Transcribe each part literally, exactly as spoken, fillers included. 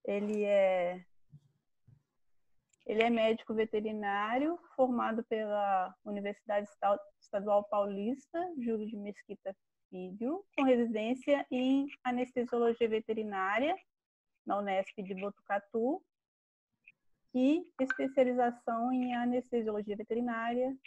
Ele é, ele é médico veterinário, formado pela Universidade Estadual Paulista, Júlio de Mesquita Filho, com residência em anestesiologia veterinária na Unesp de Botucatu e especialização em anestesiologia veterinária,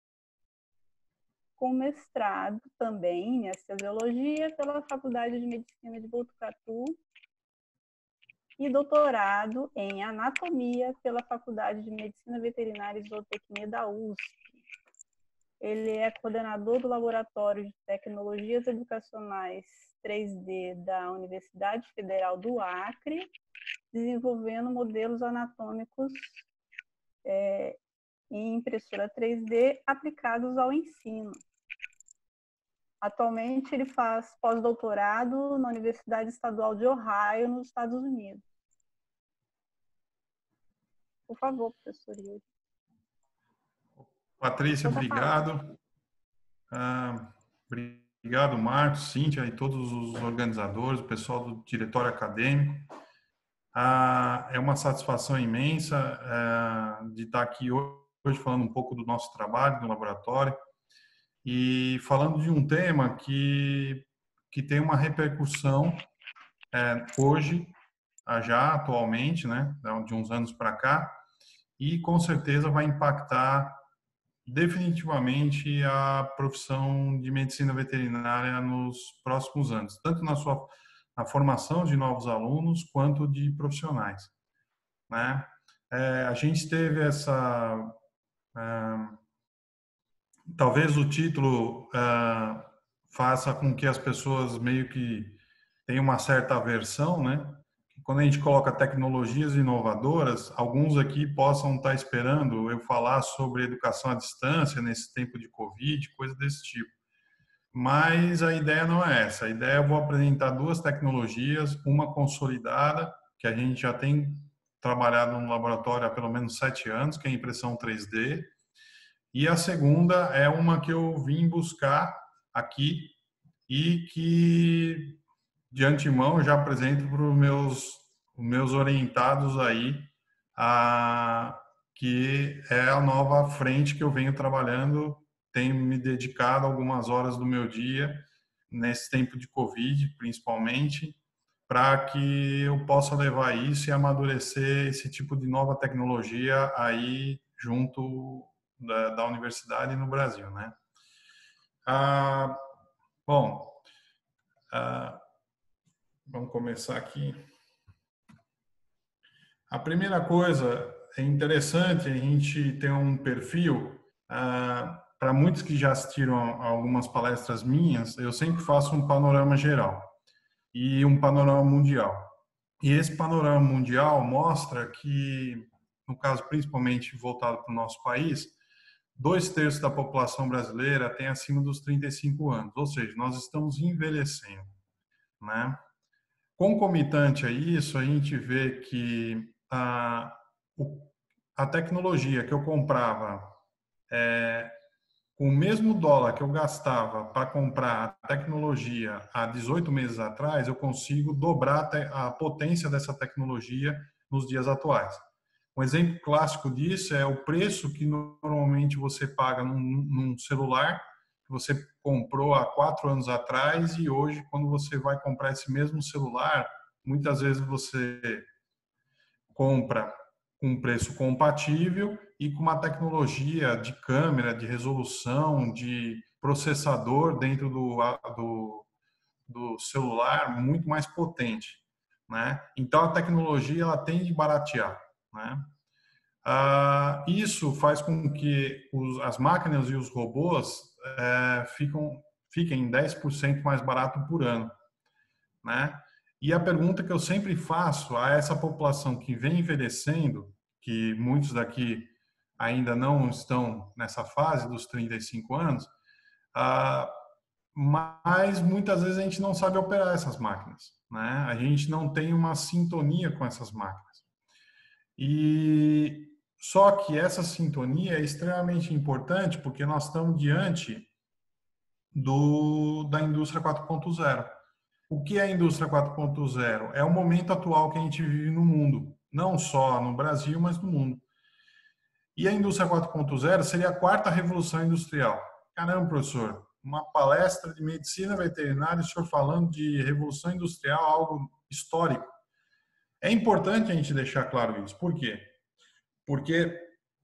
com mestrado também em anestesiologia pela Faculdade de Medicina de Botucatu e doutorado em anatomia pela Faculdade de Medicina Veterinária e Zootecnia da U S P. Ele é coordenador do Laboratório de Tecnologias Educacionais três D da Universidade Federal do Acre, desenvolvendo modelos anatômicos é, em impressora três D aplicados ao ensino. Atualmente, ele faz pós-doutorado na Universidade Estadual de Ohio, nos Estados Unidos. Por favor, professor Yuri. Patrícia, obrigado. Ah, obrigado, Marcos, Cíntia e todos os organizadores, o pessoal do diretório acadêmico. Ah, é uma satisfação imensa ah, de estar aqui hoje falando um pouco do nosso trabalho no laboratório e falando de um tema que, que tem uma repercussão é, hoje, já atualmente, né, de uns anos para cá, e com certeza vai impactar definitivamente a profissão de medicina veterinária nos próximos anos, tanto na sua na formação de novos alunos quanto de profissionais, né? É, a gente teve essa é, talvez o título é, faça com que as pessoas meio que tenham uma certa aversão, né? Quando a gente coloca tecnologias inovadoras, alguns aqui possam estar esperando eu falar sobre educação à distância nesse tempo de Covid, coisa desse tipo. Mas a ideia não é essa. A ideia é eu vou apresentar duas tecnologias, uma consolidada, que a gente já tem trabalhado no laboratório há pelo menos sete anos, que é a impressão três D. E a segunda é uma que eu vim buscar aqui e que de antemão já apresento para os meus, meus orientados aí, a, que é a nova frente que eu venho trabalhando, tenho me dedicado algumas horas do meu dia, nesse tempo de Covid, principalmente, para que eu possa levar isso e amadurecer esse tipo de nova tecnologia aí junto da, da universidade no Brasil, né? Ah, bom, ah, vamos começar aqui. A primeira coisa, é interessante a gente ter um perfil, ah, para muitos que já assistiram a algumas palestras minhas, eu sempre faço um panorama geral e um panorama mundial. E esse panorama mundial mostra que, no caso principalmente voltado para o nosso país, dois terços da população brasileira tem acima dos trinta e cinco anos, ou seja, nós estamos envelhecendo, né? Concomitante a isso, a gente vê que a, a tecnologia que eu comprava, é, com o mesmo dólar que eu gastava para comprar a tecnologia há dezoito meses atrás, eu consigo dobrar a potência dessa tecnologia nos dias atuais. Um exemplo clássico disso é o preço que normalmente você paga num, num celular que você comprou há quatro anos atrás e hoje, quando você vai comprar esse mesmo celular, muitas vezes você compra com um preço compatível e com uma tecnologia de câmera, de resolução, de processador dentro do, do, do celular muito mais potente, né? Então, a tecnologia ela tende a baratear, né? Ah, isso faz com que os, as máquinas e os robôs é, ficam, fiquem dez por cento mais barato por ano, né? E a pergunta que eu sempre faço a essa população que vem envelhecendo, que muitos daqui ainda não estão nessa fase dos trinta e cinco anos, ah, mas muitas vezes a gente não sabe operar essas máquinas, né? A gente não tem uma sintonia com essas máquinas. E só que essa sintonia é extremamente importante porque nós estamos diante do, da indústria quatro ponto zero. O que é a indústria quatro ponto zero? É o momento atual que a gente vive no mundo, não só no Brasil, mas no mundo. E a indústria quatro ponto zero seria a quarta revolução industrial. Caramba, professor, uma palestra de medicina veterinária, o senhor falando de revolução industrial, algo histórico. É importante a gente deixar claro isso. Por quê? Porque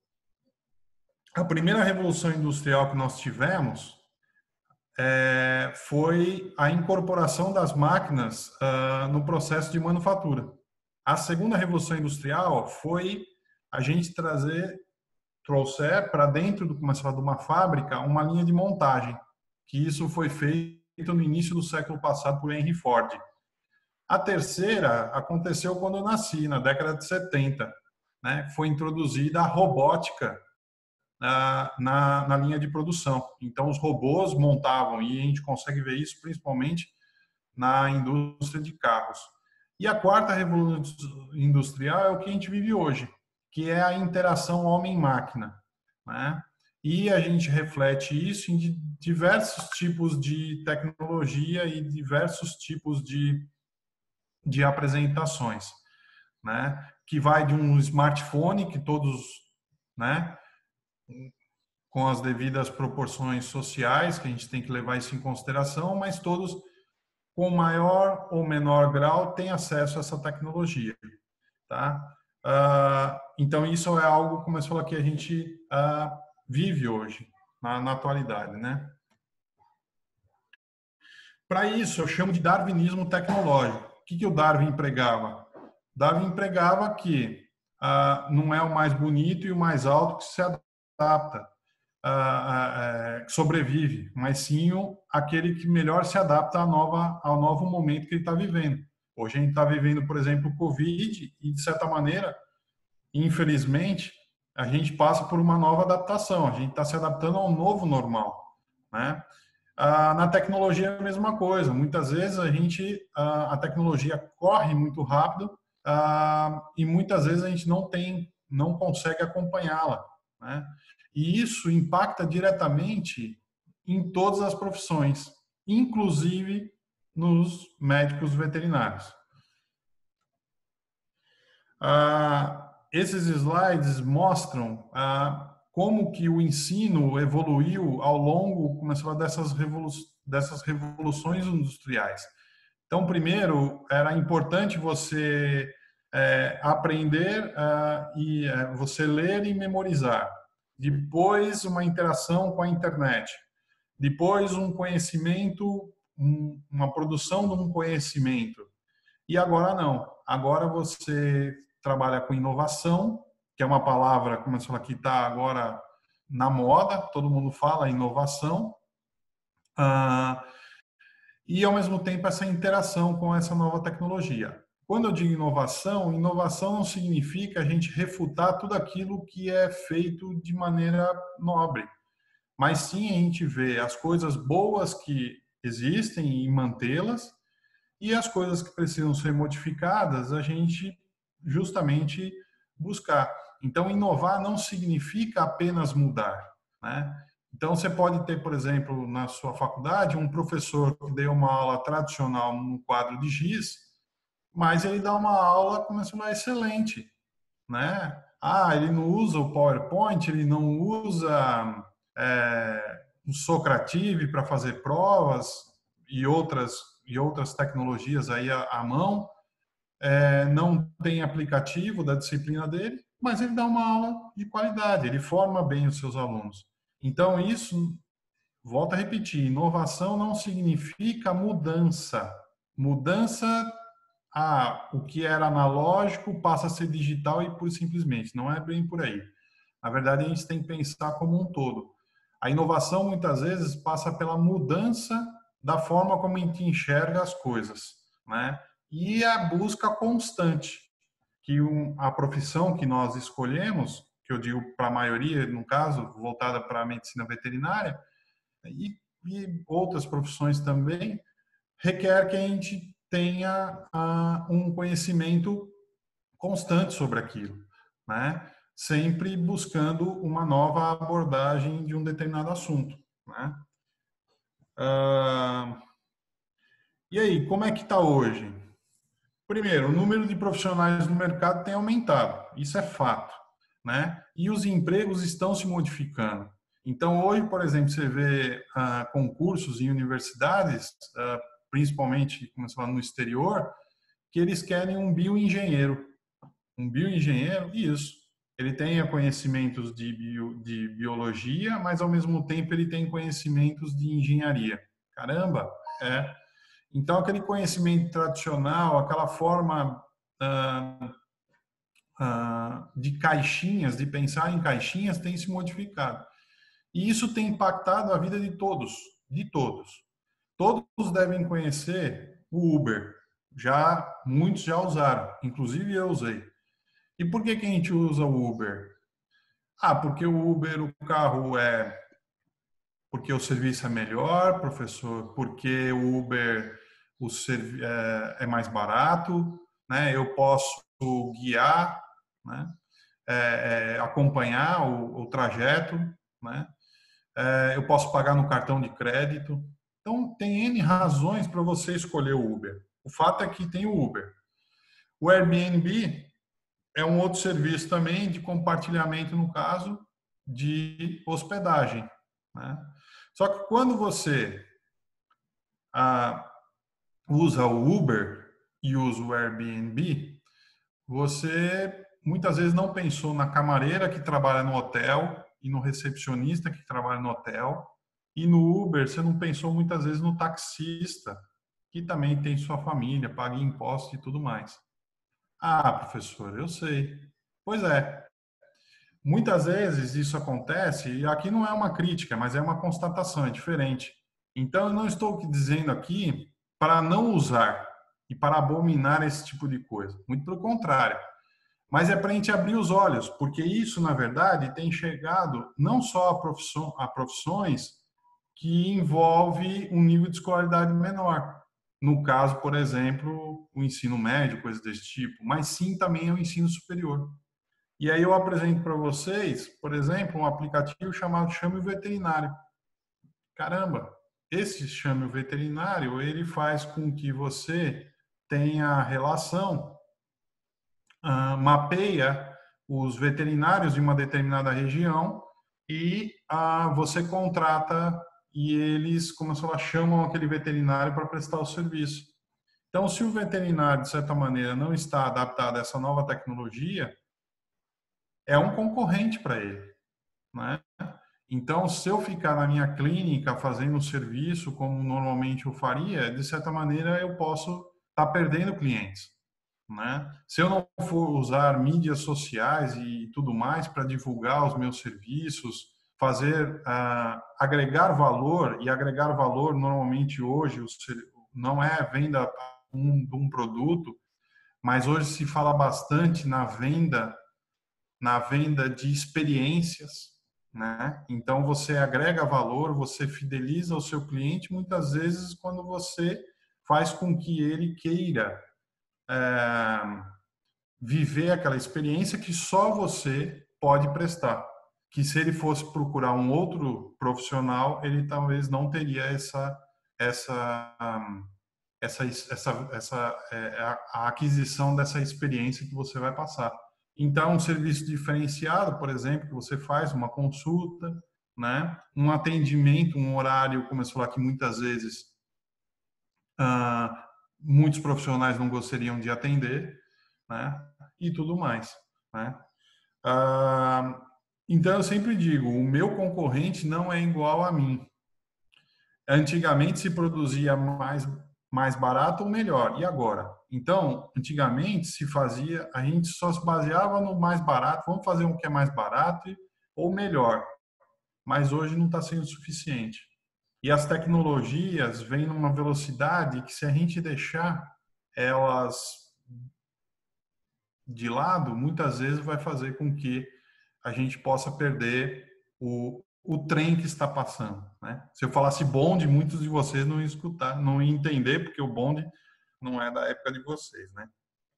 a primeira revolução industrial que nós tivemos é, foi a incorporação das máquinas uh, no processo de manufatura. A segunda revolução industrial foi a gente trazer, trouxer para dentro do, como se fala, de uma fábrica uma linha de montagem, que isso foi feito no início do século passado por Henry Ford. A terceira aconteceu quando eu nasci, na década de setenta, né? Foi introduzida a robótica na, na, na linha de produção. Então, os robôs montavam, e a gente consegue ver isso principalmente na indústria de carros. E a quarta revolução industrial é o que a gente vive hoje, que é a interação homem-máquina, né? E a gente reflete isso em diversos tipos de tecnologia e diversos tipos de, de apresentações, né? Que vai de um smartphone que todos, né, com as devidas proporções sociais, que a gente tem que levar isso em consideração, mas todos, com maior ou menor grau, têm acesso a essa tecnologia, tá? Uh, então, isso é algo, como eu falei, que a gente uh, vive hoje, na, na atualidade, né? Para isso, eu chamo de darwinismo tecnológico. O que, que o Darwin pregava? Darwin pregava que uh, não é o mais bonito e o mais alto que se adapta, Uh, uh, uh, sobrevive, mas sim o, aquele que melhor se adapta à nova, ao novo momento que ele está vivendo. Hoje a gente está vivendo, por exemplo, o Covid e, de certa maneira, infelizmente, a gente passa por uma nova adaptação, a gente está se adaptando ao novo normal, né? Uh, na tecnologia é a mesma coisa, muitas vezes a gente, uh, a tecnologia corre muito rápido uh, e muitas vezes a gente não tem, não consegue acompanhá-la, né? E isso impacta diretamente em todas as profissões, inclusive nos médicos veterinários. Ah, esses slides mostram ah, como que o ensino evoluiu ao longo, como eu falei, dessas, revolu dessas revoluções industriais. Então, primeiro, era importante você é, aprender ah, e é, você ler e memorizar. Depois, uma interação com a internet. Depois, um conhecimento, um, uma produção de um conhecimento. E agora não. Agora você trabalha com inovação, que é uma palavra, como eu falei aqui, está agora na moda, todo mundo fala inovação. Ah, e, ao mesmo tempo, essa interação com essa nova tecnologia. Quando eu digo inovação, inovação não significa a gente refutar tudo aquilo que é feito de maneira nobre, mas sim a gente vê as coisas boas que existem e mantê-las, e as coisas que precisam ser modificadas, a gente justamente buscar. Então, inovar não significa apenas mudar, né? Então, você pode ter, por exemplo, na sua faculdade, um professor que deu uma aula tradicional no quadro de giz, mas ele dá uma aula, como se fosse excelente, né? Ah, ele não usa o PowerPoint, ele não usa é, o Socrative para fazer provas e outras e outras tecnologias aí à, à mão, é, não tem aplicativo da disciplina dele, mas ele dá uma aula de qualidade, ele forma bem os seus alunos. Então, isso, volto a repetir, inovação não significa mudança. Mudança, ah, o que era analógico passa a ser digital e pura e simplesmente. Não é bem por aí. Na verdade, a gente tem que pensar como um todo. A inovação, muitas vezes, passa pela mudança da forma como a gente enxerga as coisas, né? E a busca constante, que um, a profissão que nós escolhemos, que eu digo para a maioria, no caso, voltada para a medicina veterinária, e, e outras profissões também, requer que a gente tenha ah, um conhecimento constante sobre aquilo, né? Sempre buscando uma nova abordagem de um determinado assunto, né? Ah, E aí, como é que está hoje? Primeiro, o número de profissionais no mercado tem aumentado, isso é fato, né? E os empregos estão se modificando. Então, hoje, por exemplo, você vê ah, concursos em universidades, ah, principalmente como se fala, no exterior, que eles querem um bioengenheiro. Um bioengenheiro, isso. Ele tenha conhecimentos de, bio, de biologia, mas ao mesmo tempo ele tem conhecimentos de engenharia. Caramba, é. Então, aquele conhecimento tradicional, aquela forma ah, ah, de caixinhas, de pensar em caixinhas, tem se modificado. E isso tem impactado a vida de todos, de todos. Todos devem conhecer o Uber. Já muitos já usaram, inclusive eu usei. E por que que a gente usa o Uber? Ah, porque o Uber, o carro é porque o serviço é melhor, professor, porque o Uber o servi é, é mais barato, né? Eu posso guiar, né? É, é, acompanhar o, o trajeto, né? É, eu posso pagar no cartão de crédito. Então, tem N razões para você escolher o Uber. O fato é que tem o Uber. O Airbnb é um outro serviço também de compartilhamento, no caso, de hospedagem, né? Só que quando você ah, usa o Uber e usa o Airbnb, você muitas vezes não pensou na camareira que trabalha no hotel e no recepcionista que trabalha no hotel. E no Uber, você não pensou muitas vezes no taxista, que também tem sua família, paga impostos e tudo mais. Ah, professor, eu sei. Pois é. Muitas vezes isso acontece, e aqui não é uma crítica, mas é uma constatação, é diferente. Então, eu não estou dizendo aqui para não usar e para abominar esse tipo de coisa. Muito pelo contrário. Mas é para a gente abrir os olhos, porque isso, na verdade, tem chegado não só a, profissão, a profissões que envolve um nível de escolaridade menor. No caso, por exemplo, o ensino médio, coisas desse tipo, mas sim também o ensino superior. E aí eu apresento para vocês, por exemplo, um aplicativo chamado Chame o Veterinário. Caramba, esse Chame o Veterinário, ele faz com que você tenha relação, uh, mapeia os veterinários de uma determinada região e uh, você contrata e eles, como se fala, chamam aquele veterinário para prestar o serviço. Então, se o veterinário, de certa maneira, não está adaptado a essa nova tecnologia, é um concorrente para ele, né? Então, se eu ficar na minha clínica fazendo um serviço como normalmente eu faria, de certa maneira eu posso estar perdendo clientes, né? Se eu não for usar mídias sociais e tudo mais para divulgar os meus serviços, fazer uh, agregar valor, e agregar valor normalmente hoje não é venda de um, um produto, mas hoje se fala bastante na venda na venda de experiências, né? Então você agrega valor, você fideliza o seu cliente muitas vezes quando você faz com que ele queira é, viver aquela experiência que só você pode prestar. Que se ele fosse procurar um outro profissional, ele talvez não teria essa essa essa essa, essa é, a aquisição dessa experiência que você vai passar. Então, um serviço diferenciado, por exemplo, que você faz uma consulta, né? Um atendimento, um horário, como eu falar que muitas vezes ah, muitos profissionais não gostariam de atender, né? E tudo mais, né? Ah, então, eu sempre digo, o meu concorrente não é igual a mim. Antigamente se produzia mais mais barato ou melhor. E agora? Então, antigamente se fazia, a gente só se baseava no mais barato, vamos fazer um que é mais barato ou melhor. Mas hoje não está sendo suficiente. E as tecnologias vêm numa velocidade que se a gente deixar elas de lado, muitas vezes vai fazer com que a gente possa perder o, o trem que está passando, né? Se eu falasse bonde, muitos de vocês não iam escutar, não iam entender, porque o bonde não é da época de vocês, né?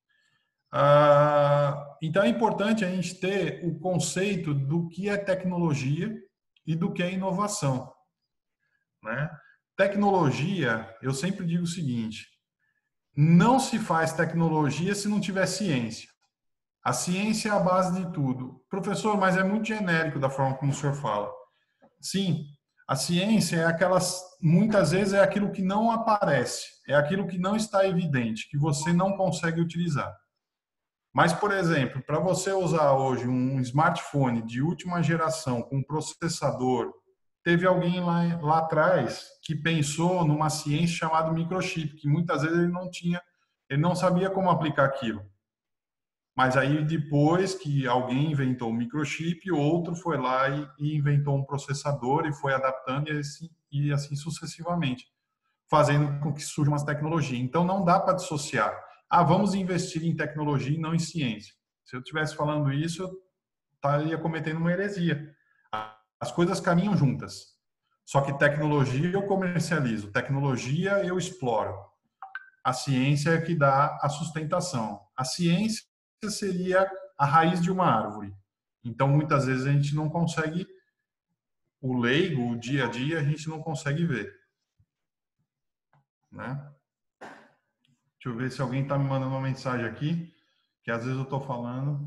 Ah, então é importante a gente ter o conceito do que é tecnologia e do que é inovação, né? tecnologia, eu sempre digo o seguinte, não se faz tecnologia se não tiver ciência. A ciência é a base de tudo. Professor, mas é muito genérico da forma como o senhor fala. Sim, a ciência é aquelas, muitas vezes é aquilo que não aparece, é aquilo que não está evidente, que você não consegue utilizar. Mas, por exemplo, para você usar hoje um smartphone de última geração com processador, teve alguém lá, lá atrás que pensou numa ciência chamada microchip, que muitas vezes ele não tinha, ele não sabia como aplicar aquilo. Mas aí depois que alguém inventou o microchip, outro foi lá e, e inventou um processador e foi adaptando e assim, e assim sucessivamente, fazendo com que surja uma tecnologia. Então não dá para dissociar. Ah, vamos investir em tecnologia e não em ciência. Se eu estivesse falando isso, eu estaria cometendo uma heresia. As coisas caminham juntas. Só que tecnologia eu comercializo, tecnologia eu exploro. A ciência é que dá a sustentação. A ciência seria a raiz de uma árvore. Então, muitas vezes a gente não consegue, o leigo, o dia a dia, a gente não consegue ver. Né? Deixa eu ver se alguém está me mandando uma mensagem aqui, que às vezes eu estou falando.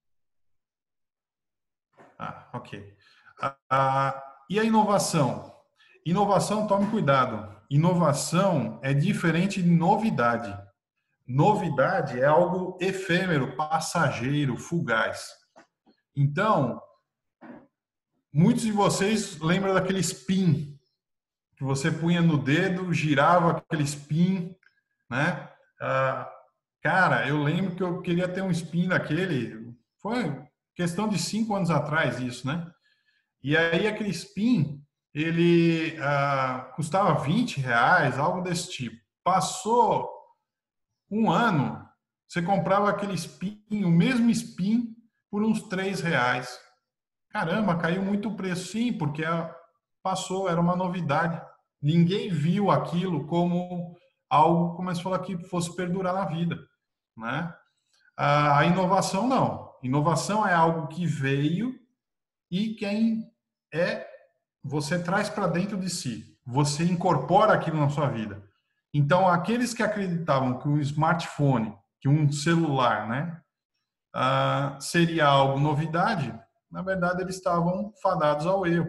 Ah, ok. Ah, ah, e a inovação? Inovação, tome cuidado. Inovação é diferente de novidade. Novidade é algo efêmero, passageiro, fugaz. Então, muitos de vocês lembram daquele spin que você punha no dedo, girava aquele spin, né? Ah, cara, eu lembro que eu queria ter um spin daquele. Foi questão de cinco anos atrás isso, né? E aí aquele spin, ele ah, custava vinte reais, algo desse tipo. Passou um ano, você comprava aquele spin, o mesmo spin, por uns três reais. Caramba, caiu muito o preço. Sim, porque passou, era uma novidade. Ninguém viu aquilo como algo, como se falar, que fosse perdurar na vida, né? A inovação não. Inovação é algo que veio e quem é, você traz para dentro de si. Você incorpora aquilo na sua vida. Então, aqueles que acreditavam que um smartphone, que um celular, né, uh, seria algo novidade, na verdade, eles estavam fadados ao erro.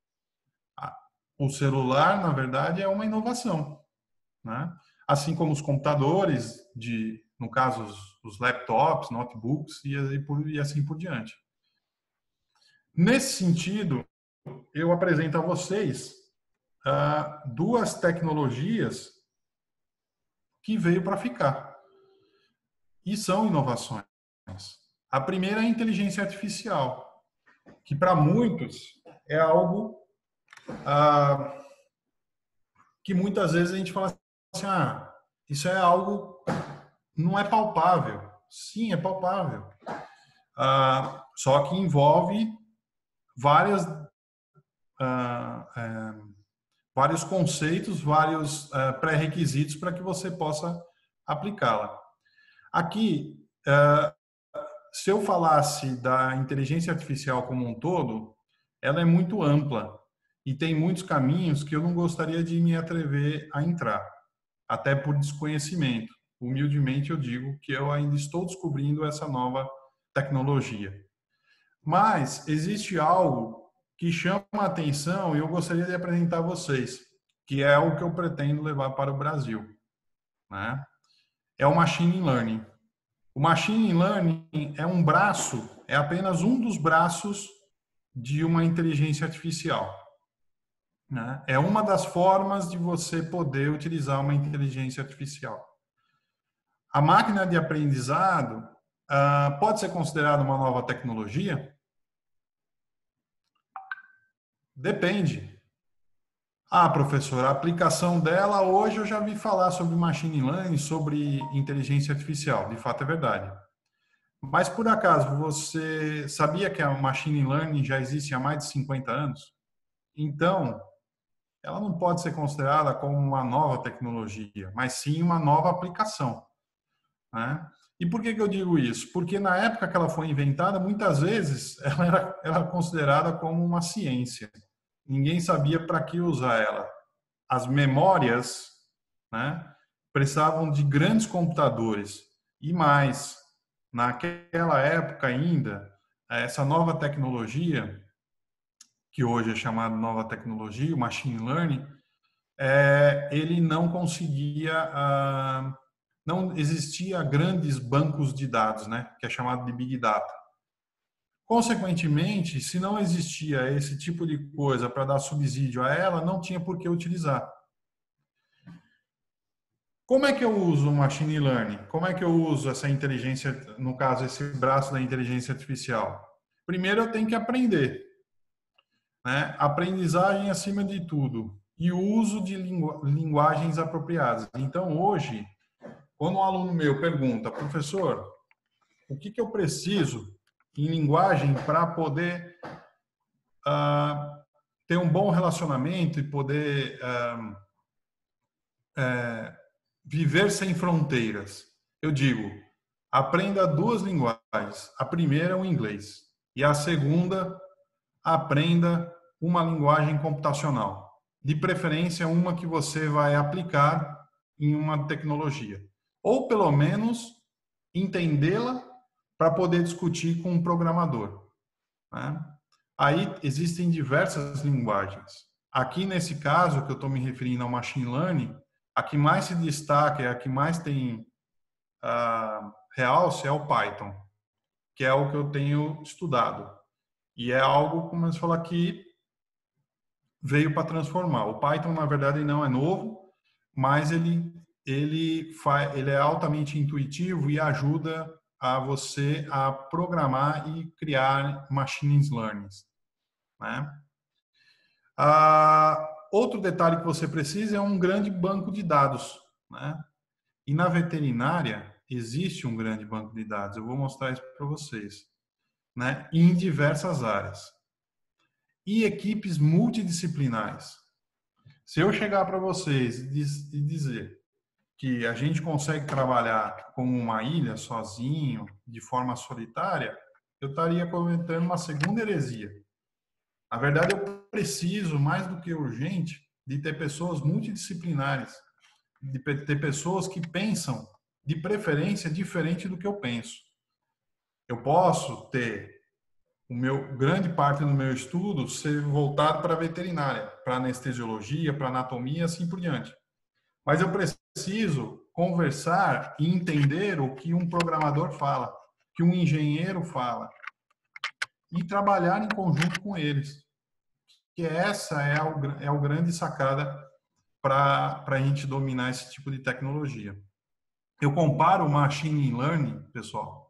O celular, na verdade, é uma inovação, né? Assim como os computadores, de, no caso, os, os laptops, notebooks e, e, por, e assim por diante. Nesse sentido, eu apresento a vocês uh, duas tecnologias que veio para ficar e são inovações. A primeira é a inteligência artificial, que para muitos é algo ah, que muitas vezes a gente fala assim, ah, isso é algo, não é palpável. Sim, é palpável. Ah, só que envolve várias, ah, é, vários conceitos, vários ah, pré-requisitos para que você possa aplicá-la. Aqui, ah, se eu falasse da inteligência artificial como um todo, ela é muito ampla e tem muitos caminhos que eu não gostaria de me atrever a entrar, até por desconhecimento. Humildemente eu digo que eu ainda estou descobrindo essa nova tecnologia. Mas existe algo que chama a atenção e eu gostaria de apresentar a vocês, que é o que eu pretendo levar para o Brasil, né? É o Machine Learning. O Machine Learning é um braço, é apenas um dos braços de uma inteligência artificial. Né? É uma das formas de você poder utilizar uma inteligência artificial. A máquina de aprendizado uh, pode ser considerada uma nova tecnologia? Depende. Ah, professor, a aplicação dela, hoje eu já vi falar sobre machine learning, sobre inteligência artificial. De fato, é verdade. Mas, por acaso, você sabia que a machine learning já existe há mais de cinquenta anos? Então, ela não pode ser considerada como uma nova tecnologia, mas sim uma nova aplicação. Né? E por que que eu digo isso? Porque na época que ela foi inventada, muitas vezes ela era, ela era considerada como uma ciência. Ninguém sabia para que usar ela. as memórias, né, precisavam de grandes computadores. E mais, naquela época ainda, essa nova tecnologia, que hoje é chamada nova tecnologia, o machine learning, é, ele não conseguia, ah, não existia grandes bancos de dados, né, que é chamado de Big Data. Consequentemente, se não existia esse tipo de coisa para dar subsídio a ela, não tinha por que utilizar. Como é que eu uso o machine learning? Como é que eu uso essa inteligência, no caso, esse braço da inteligência artificial? Primeiro, eu tenho que aprender, né? Aprendizagem acima de tudo e o uso de lingu linguagens apropriadas. Então, hoje, quando um aluno meu pergunta, professor, o que que eu preciso em linguagem para poder uh, ter um bom relacionamento e poder uh, uh, viver sem fronteiras? Eu digo, aprenda duas linguagens. A primeira é o inglês e a segunda, aprenda uma linguagem computacional. De preferência, uma que você vai aplicar em uma tecnologia. Ou, pelo menos, entendê-la para poder discutir com um programador, né? Aí existem diversas linguagens. Aqui, nesse caso, que eu estou me referindo ao machine learning, a que mais se destaca, a que mais tem uh, realce é o Python, que é o que eu tenho estudado. E é algo, como eu falo aqui, veio para transformar. O Python, na verdade, não é novo, mas ele, ele, faz, ele é altamente intuitivo e ajuda a você a programar e criar machine learning, né? Ah, outro detalhe que você precisa é um grande banco de dados, né? E na veterinária existe um grande banco de dados. Eu vou mostrar isso para vocês, né? Em diversas áreas. E equipes multidisciplinares. Se eu chegar para vocês e dizer que a gente consegue trabalhar como uma ilha, sozinho, de forma solitária, eu estaria cometendo uma segunda heresia. Na verdade, eu preciso, mais do que urgente, de ter pessoas multidisciplinares, de ter pessoas que pensam, de preferência, diferente do que eu penso. Eu posso ter o meu grande parte do meu estudo ser voltado para a veterinária, para anestesiologia, para anatomia, assim por diante. Mas eu preciso conversar e entender o que um programador fala, que um engenheiro fala, e trabalhar em conjunto com eles. Que essa é, o, é o grande sacada para a gente dominar esse tipo de tecnologia. Eu comparo o machine learning, pessoal,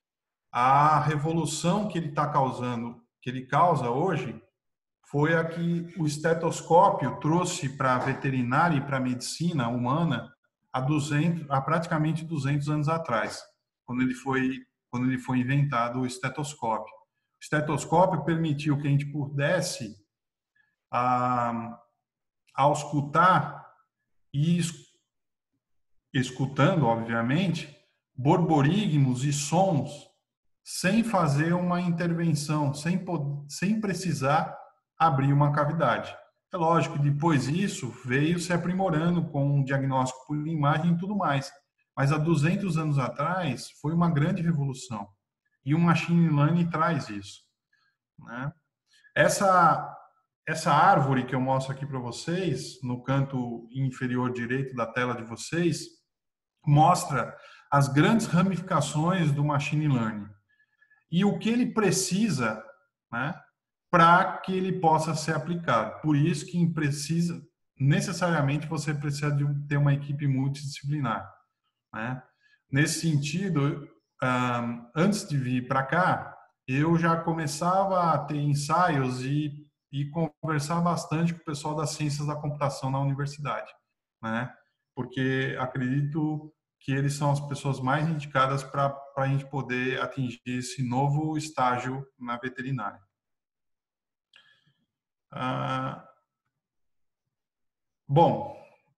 a revolução que ele está causando, que ele causa hoje, foi a que o estetoscópio trouxe para a veterinária e para a medicina humana há, duzentos, há praticamente duzentos anos atrás, quando ele foi, quando ele foi inventado o estetoscópio. O estetoscópio permitiu que a gente pudesse, a, ao escutar e escutando, obviamente, borborigmos e sons sem fazer uma intervenção, sem, sem precisar abrir uma cavidade. É lógico que depois isso veio se aprimorando com um diagnóstico por imagem e tudo mais. Mas há duzentos anos atrás foi uma grande revolução. E o machine learning traz isso, né? Essa, essa árvore que eu mostro aqui para vocês, no canto inferior direito da tela de vocês, mostra as grandes ramificações do machine learning e o que ele precisa, né, para que ele possa ser aplicado. Por isso que precisa, necessariamente você precisa de ter uma equipe multidisciplinar, né? Nesse sentido, um, antes de vir para cá, eu já começava a ter ensaios e, e conversar bastante com o pessoal das ciências da computação na universidade, né? Porque acredito que eles são as pessoas mais indicadas para a gente poder atingir esse novo estágio na veterinária. Ah, bom,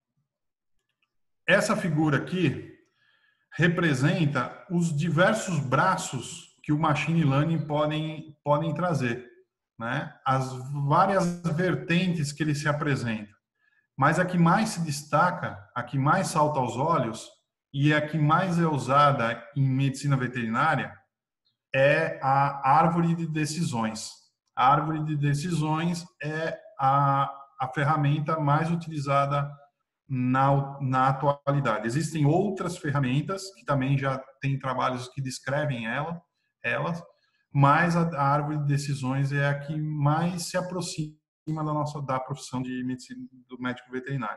essa figura aqui representa os diversos braços que o machine learning podem, podem trazer, né? As várias vertentes que ele se apresenta. mas a que mais se destaca, a que mais salta aos olhos e a que mais é usada em medicina veterinária é a árvore de decisões. A árvore de decisões é a, a ferramenta mais utilizada na, na atualidade. Existem outras ferramentas que também já têm trabalhos que descrevem ela, elas, mas a, a árvore de decisões é a que mais se aproxima da nossa da profissão de medicina do médico veterinário.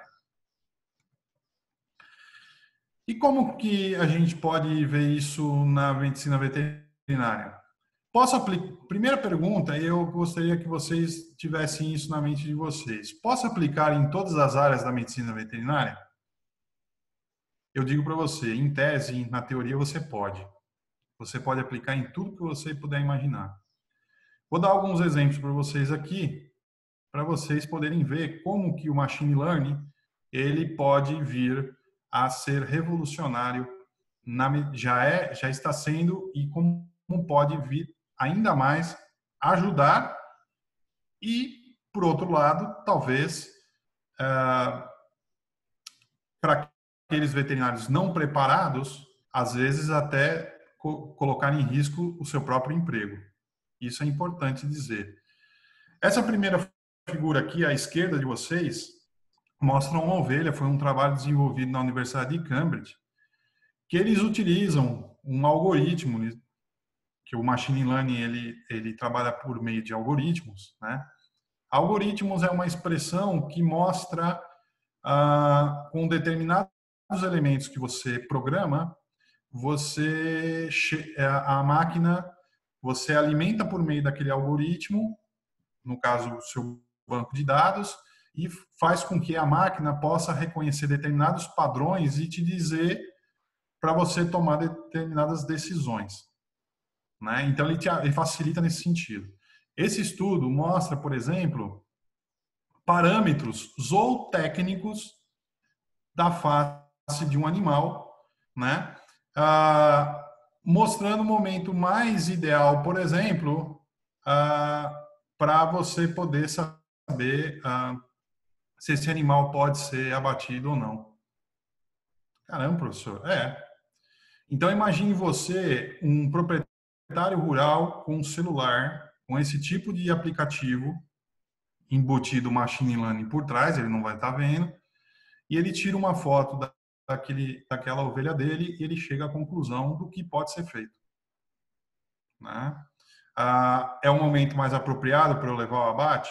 E como que a gente pode ver isso na medicina veterinária? Posso aplicar? Primeira pergunta, eu gostaria que vocês tivessem isso na mente de vocês. Posso aplicar em todas as áreas da medicina veterinária? Eu digo para você, em tese, na teoria, você pode. Você pode aplicar em tudo que você puder imaginar. Vou dar alguns exemplos para vocês aqui, para vocês poderem ver como que o machine learning ele pode vir a ser revolucionário, na, já é, já está sendo e como pode vir ainda mais ajudar e, por outro lado, talvez ah, para aqueles veterinários não preparados, às vezes até co colocar em risco o seu próprio emprego. Isso é importante dizer. Essa primeira figura aqui, à esquerda de vocês, mostra uma ovelha, foi um trabalho desenvolvido na Universidade de Cambridge, que eles utilizam um algoritmo, que o machine learning ele, ele trabalha por meio de algoritmos, né? Algoritmos é uma expressão que mostra ah, com determinados elementos que você programa, você a máquina você alimenta por meio daquele algoritmo, no caso o seu banco de dados, e faz com que a máquina possa reconhecer determinados padrões e te dizer para você tomar determinadas decisões, né? Então ele, te, ele facilita nesse sentido. Esse estudo mostra, por exemplo, parâmetros zootécnicos da face de um animal, né? Ah, mostrando o momento mais ideal, por exemplo, ah, para você poder saber ah, se esse animal pode ser abatido ou não. Caramba, professor, é. Então imagine você, um proprietário rural com um celular, com esse tipo de aplicativo, embutido machine learning por trás, ele não vai estar vendo, e ele tira uma foto da, daquele, daquela ovelha dele e ele chega à conclusão do que pode ser feito, né? Ah, é o momento mais apropriado para eu levar ao abate?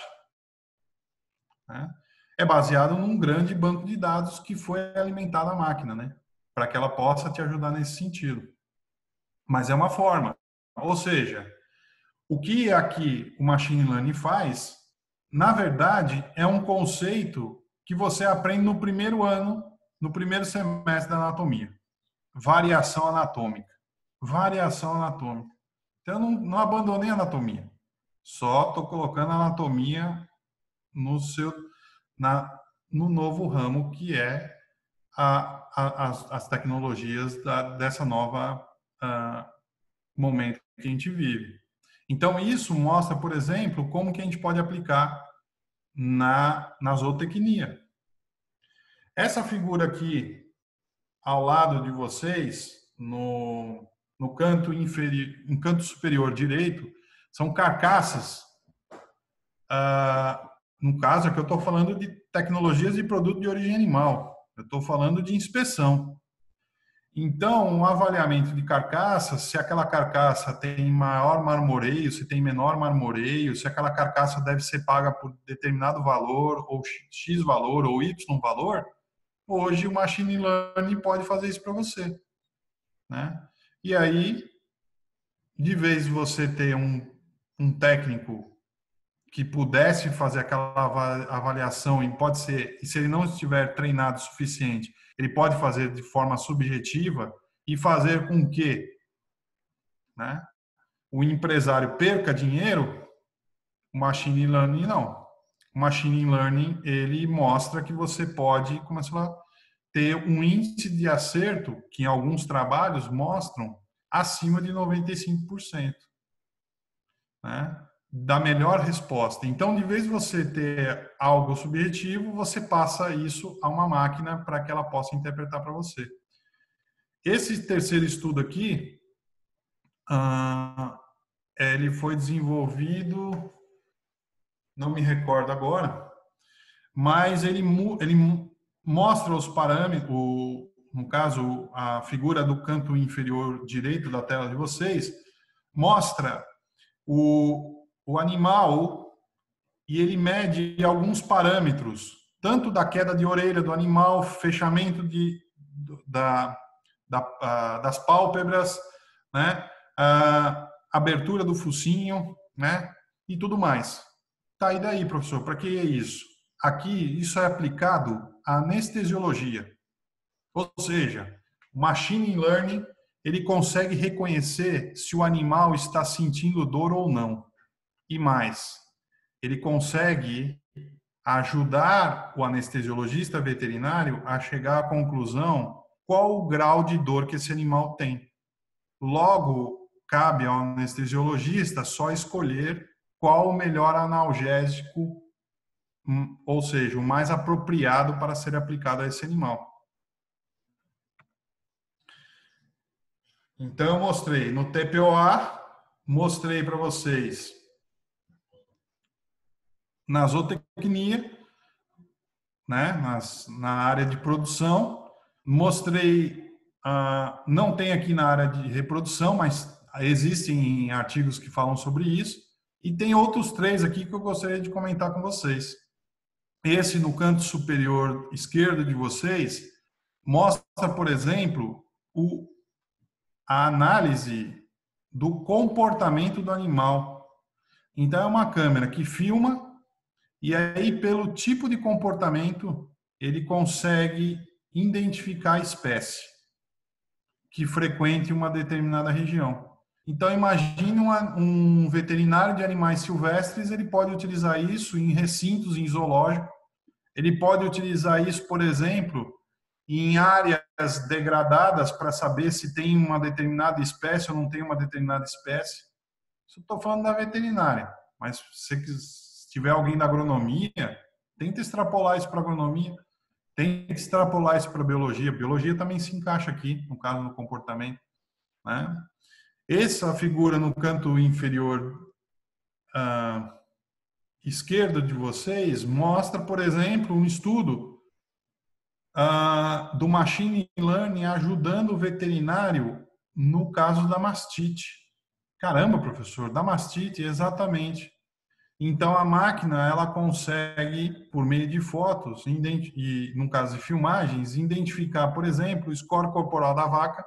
Né? É baseado num grande banco de dados que foi alimentado a máquina, né? Para que ela possa te ajudar nesse sentido. Mas é uma forma. Ou seja, o que aqui o machine learning faz, na verdade, é um conceito que você aprende no primeiro ano, no primeiro semestre da anatomia. Variação anatômica. Variação anatômica. Então, eu não, não abandonei a anatomia. Só estou colocando a anatomia no seu, na, no novo ramo que é a, a, as, as tecnologias da, dessa nova uh, momento que a gente vive. Então, isso mostra, por exemplo, como que a gente pode aplicar na, na zootecnia. Essa figura aqui, ao lado de vocês, no, no canto inferior, no canto superior direito, são carcaças. Ah, no caso, aqui eu estou falando de tecnologias de produto de origem animal. Eu estou falando de inspeção. Então, um avaliamento de carcaça, se aquela carcaça tem maior marmoreio, se tem menor marmoreio, se aquela carcaça deve ser paga por determinado valor, ou X valor, ou Y valor, hoje o machine learning pode fazer isso para você, né? E aí, de vez de você ter um, um técnico que pudesse fazer aquela avaliação, e pode ser, e se ele não estiver treinado o suficiente, ele pode fazer de forma subjetiva e fazer com que, né, o empresário perca dinheiro. O machine learning não. O machine learning ele mostra que você pode começar a ter um índice de acerto que em alguns trabalhos mostram acima de noventa e cinco por cento, né? da melhor resposta. Então, de vez de você ter algo subjetivo, você passa isso a uma máquina para que ela possa interpretar para você. Esse terceiro estudo aqui, ah, ele foi desenvolvido, não me recordo agora, mas ele, ele mostra os parâmetros, o, no caso, a figura do canto inferior direito da tela de vocês, mostra o, o animal e ele mede alguns parâmetros, tanto da queda de orelha do animal, fechamento de, da, da, das pálpebras, né? A abertura do focinho, né? E tudo mais. Tá, e daí, professor, para que é isso? Aqui, isso é aplicado à anestesiologia. Ou seja, o machine learning, ele consegue reconhecer se o animal está sentindo dor ou não. E mais, ele consegue ajudar o anestesiologista veterinário a chegar à conclusão qual o grau de dor que esse animal tem. Logo, cabe ao anestesiologista só escolher qual o melhor analgésico, ou seja, o mais apropriado para ser aplicado a esse animal. Então, eu mostrei no T P O A, mostrei para vocês na zootecnia, né, nas, na área de produção, mostrei, ah, não tem aqui na área de reprodução, mas existem artigos que falam sobre isso, e tem outros três aqui que eu gostaria de comentar com vocês. Esse no canto superior esquerdo de vocês mostra, por exemplo, o, a análise do comportamento do animal. Então, é uma câmera que filma e aí, pelo tipo de comportamento, ele consegue identificar a espécie que frequente uma determinada região. Então, imagine uma, um veterinário de animais silvestres, ele pode utilizar isso em recintos, em zoológico. Ele pode utilizar isso, por exemplo, em áreas degradadas para saber se tem uma determinada espécie ou não tem uma determinada espécie. Isso eu estou falando da veterinária, mas se se tiver alguém da agronomia, tenta extrapolar isso para a agronomia, tenta extrapolar isso para a biologia. Biologia também se encaixa aqui, no caso do comportamento, né? Essa figura no canto inferior ah, esquerdo de vocês mostra, por exemplo, um estudo ah, do machine learning ajudando o veterinário no caso da mastite. Caramba, professor, da mastite, exatamente. Então, a máquina, ela consegue, por meio de fotos, e no caso de filmagens, identificar, por exemplo, o score corporal da vaca,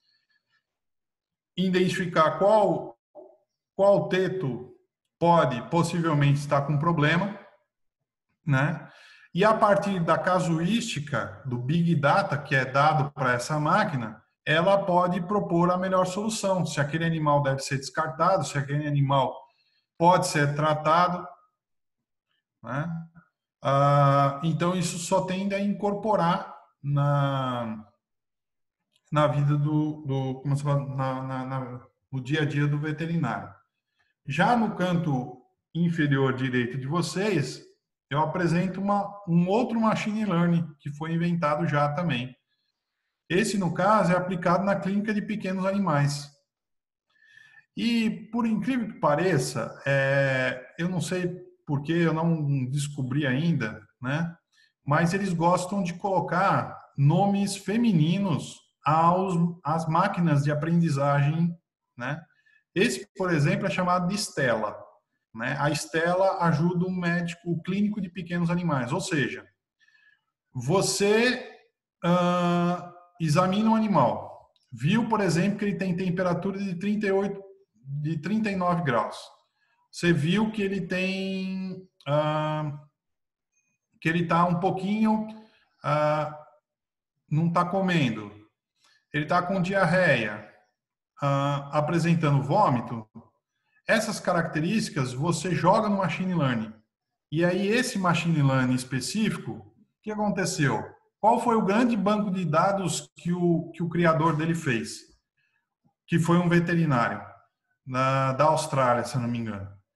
identificar qual, qual teto pode, possivelmente, estar com problema, né? E a partir da casuística, do Big Data, que é dado para essa máquina, ela pode propor a melhor solução. Se aquele animal deve ser descartado, se aquele animal pode ser tratado, né? Ah, então, isso só tende a incorporar na, na vida do, do como se fala, na, na, na, no dia a dia do veterinário. Já no canto inferior direito de vocês, eu apresento uma, um outro machine learning que foi inventado já também. Esse, no caso, é aplicado na clínica de pequenos animais. E, por incrível que pareça, é, eu não sei porque eu não descobri ainda, né? Mas eles gostam de colocar nomes femininos aos, às máquinas de aprendizagem, né? Esse, por exemplo, é chamado de Stella, né? A Stella ajuda um médico, o clínico de pequenos animais, ou seja, você uh, examina um animal, viu, por exemplo, que ele tem temperatura de trinta e oito de trinta e nove graus. Você viu que ele tem ah, que ele está um pouquinho ah, não está comendo, ele está com diarreia, ah, apresentando vômito. Essas características você joga no machine learning. E aí esse machine learning específico, o que aconteceu? Qual foi o grande banco de dados que o que o criador dele fez? Que foi um veterinário Na, da Austrália, se eu não me engano.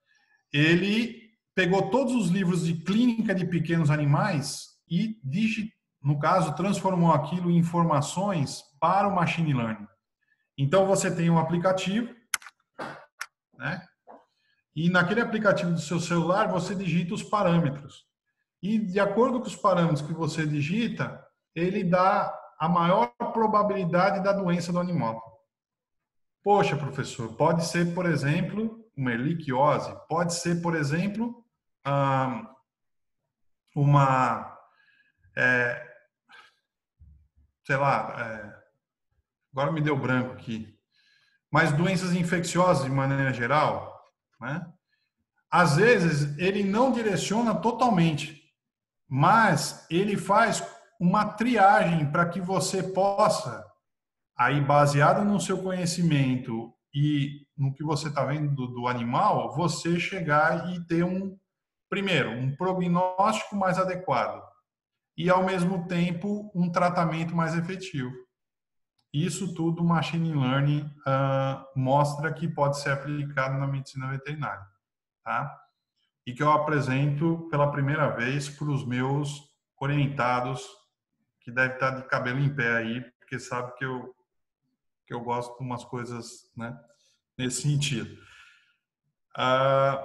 ele pegou todos os livros de clínica de pequenos animais e, no caso, transformou aquilo em informações para o machine learning. Então, você tem um aplicativo, né? E naquele aplicativo do seu celular, você digita os parâmetros. E, de acordo com os parâmetros que você digita, ele dá a maior probabilidade da doença do animal. Poxa, professor, pode ser, por exemplo, uma erliquiose, pode ser, por exemplo, uma, é, sei lá, é, agora me deu branco aqui, mas doenças infecciosas de maneira geral, né? Às vezes, ele não direciona totalmente, mas ele faz uma triagem para que você possa, aí baseado no seu conhecimento e no que você está vendo do, do animal, você chegar e ter um, primeiro, um prognóstico mais adequado e, ao mesmo tempo, um tratamento mais efetivo. Isso tudo, machine learning uh, mostra que pode ser aplicado na medicina veterinária, tá? E que eu apresento pela primeira vez para os meus orientados, que deve estar de cabelo em pé aí, porque sabe que eu, que eu gosto de umas coisas, né, nesse sentido. Uh,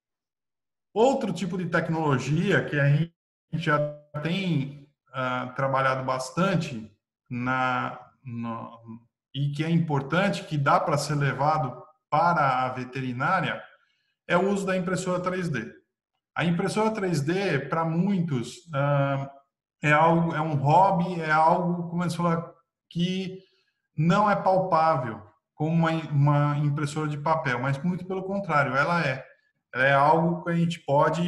outro tipo de tecnologia que a gente já tem uh, trabalhado bastante na, no, e que é importante, que dá para ser levado para a veterinária, é o uso da impressora três D. A impressora três D, para muitos, uh, é algo, é um hobby, é algo, como eu falo, que não é palpável como uma, uma impressora de papel, mas muito pelo contrário, ela é. Ela é algo que a gente pode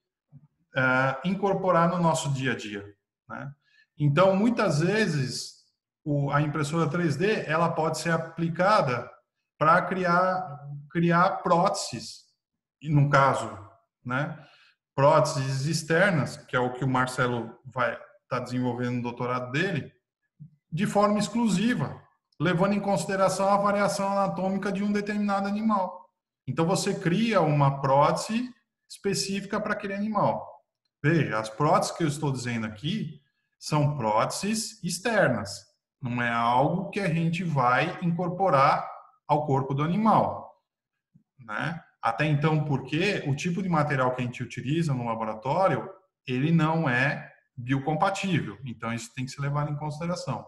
uh, incorporar no nosso dia a dia, né? Então, muitas vezes, o, a impressora três D ela pode ser aplicada para criar, criar próteses, e no caso, né, próteses externas, que é o que o Marcelo vai estar tá desenvolvendo no doutorado dele, de forma exclusiva, levando em consideração a variação anatômica de um determinado animal. Então, você cria uma prótese específica para aquele animal. Veja, as próteses que eu estou dizendo aqui são próteses externas. Não é algo que a gente vai incorporar ao corpo do animal, né? Até então, porque o tipo de material que a gente utiliza no laboratório, ele não é biocompatível. Então, isso tem que ser levado em consideração.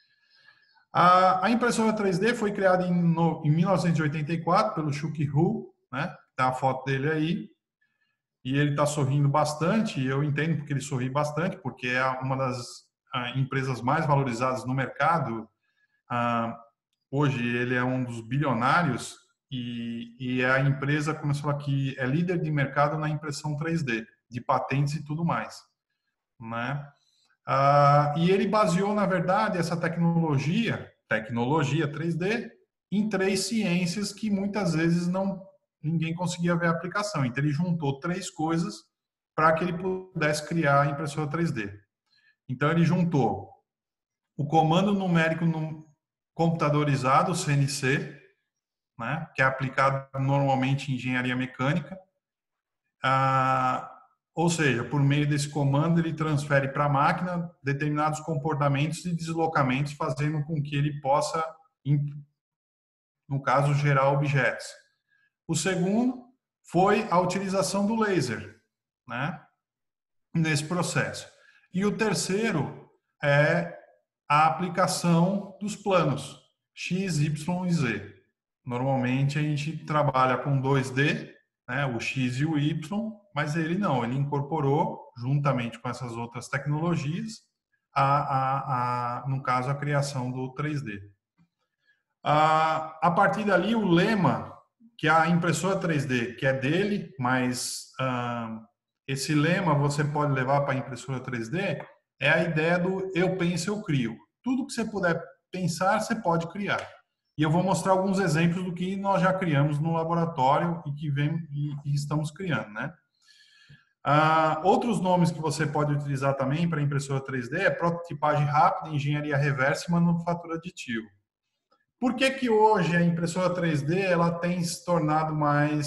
A, a impressora três D foi criada em, no, em mil novecentos e oitenta e quatro pelo Shuki Hu, né? Tá a foto dele aí. E ele está sorrindo bastante, e eu entendo porque ele sorri bastante, porque é uma das uh, empresas mais valorizadas no mercado. Uh, hoje, ele é um dos bilionários e, e é a empresa, como eu falo aqui, é líder de mercado na impressão três D, de patentes e tudo mais, né? Uh, e ele baseou, na verdade, essa tecnologia, tecnologia três D, em três ciências que muitas vezes não ninguém conseguia ver a aplicação. Então, ele juntou três coisas para que ele pudesse criar a impressora três D. Então, ele juntou o comando numérico computadorizado, o C N C, né, que é aplicado normalmente em engenharia mecânica. Ah, ou seja, por meio desse comando, ele transfere para a máquina determinados comportamentos e deslocamentos, fazendo com que ele possa, no caso, gerar objetos. O segundo foi a utilização do laser, né, nesse processo. E o terceiro é a aplicação dos planos X, Y e Z. Normalmente a gente trabalha com dois D, né, o X e o Y, mas ele não, ele incorporou, juntamente com essas outras tecnologias, a, a, a, no caso, a criação do três D. A, a partir dali, o lema, que é a impressora três D, que é dele, mas uh, esse lema você pode levar para a impressora três D, é a ideia do eu penso, eu crio. Tudo que você puder pensar, você pode criar. E eu vou mostrar alguns exemplos do que nós já criamos no laboratório e que vem e, e estamos criando, né? Uh, outros nomes que você pode utilizar também para impressora três D é prototipagem rápida, engenharia reversa e manufatura aditiva. Por que que hoje a impressora três D ela tem se tornado mais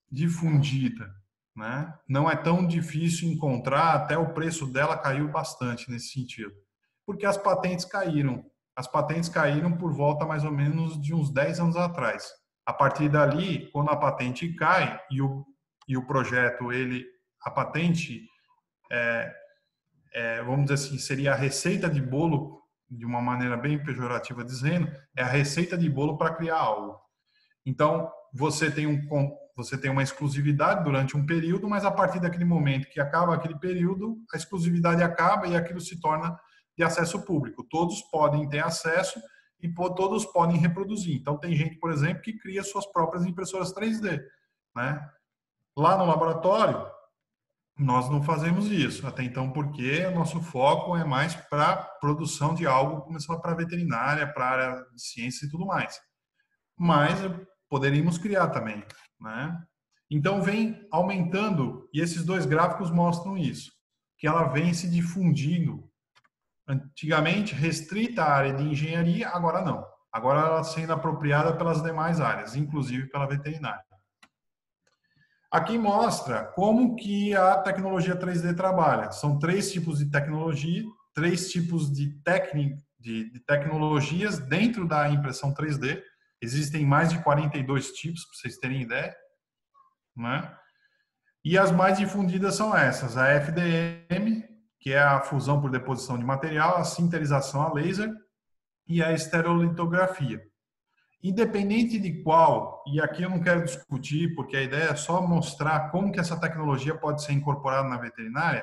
difundida, né? Não é tão difícil encontrar, até o preço dela caiu bastante nesse sentido. Porque as patentes caíram. As patentes caíram por volta mais ou menos de uns dez anos atrás. A partir dali, quando a patente cai e o, e o projeto, ele, a patente, é, é, vamos dizer assim, seria a receita de bolo, de uma maneira bem pejorativa dizendo, é a receita de bolo para criar algo. Então, você tem, um, você tem uma exclusividade durante um período, mas a partir daquele momento que acaba aquele período, a exclusividade acaba e aquilo se torna de acesso público. Todos podem ter acesso e todos podem reproduzir. Então, tem gente, por exemplo, que cria suas próprias impressoras três D, né? Lá no laboratório, nós não fazemos isso até então, porque o nosso foco é mais para produção de algo, começando para veterinária, para a área de ciência e tudo mais. Mas poderíamos criar também, né? Então vem aumentando, e esses dois gráficos mostram isso, que ela vem se difundindo. Antigamente restrita à área de engenharia, agora não. Agora ela sendo apropriada pelas demais áreas, inclusive pela veterinária. Aqui mostra como que a tecnologia três D trabalha. São três tipos de tecnologia, três tipos de, tecni, de, de tecnologias dentro da impressão três D. Existem mais de quarenta e dois tipos, para vocês terem ideia, né? E as mais difundidas são essas: a F D M, que é a fusão por deposição de material, a sinterização a laser e a estereolitografia. Independente de qual, e aqui eu não quero discutir, porque a ideia é só mostrar como que essa tecnologia pode ser incorporada na veterinária.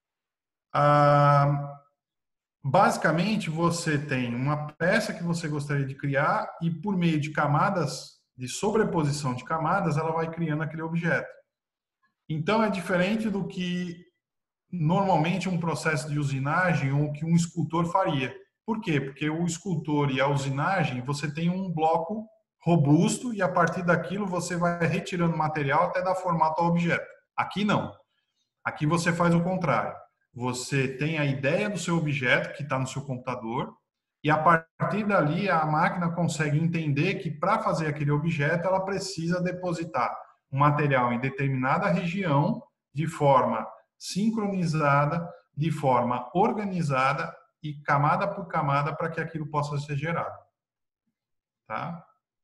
Ah, basicamente, você tem uma peça que você gostaria de criar e por meio de camadas, de sobreposição de camadas, ela vai criando aquele objeto. Então, é diferente do que normalmente um processo de usinagem ou que um escultor faria. Por quê? Porque o escultor e a usinagem, você tem um bloco robusto e a partir daquilo você vai retirando material até dar formato ao objeto. Aqui não. Aqui você faz o contrário. Você tem a ideia do seu objeto que está no seu computador e a partir dali a máquina consegue entender que para fazer aquele objeto ela precisa depositar um material em determinada região de forma sincronizada, de forma organizada e camada por camada para que aquilo possa ser gerado. Tá?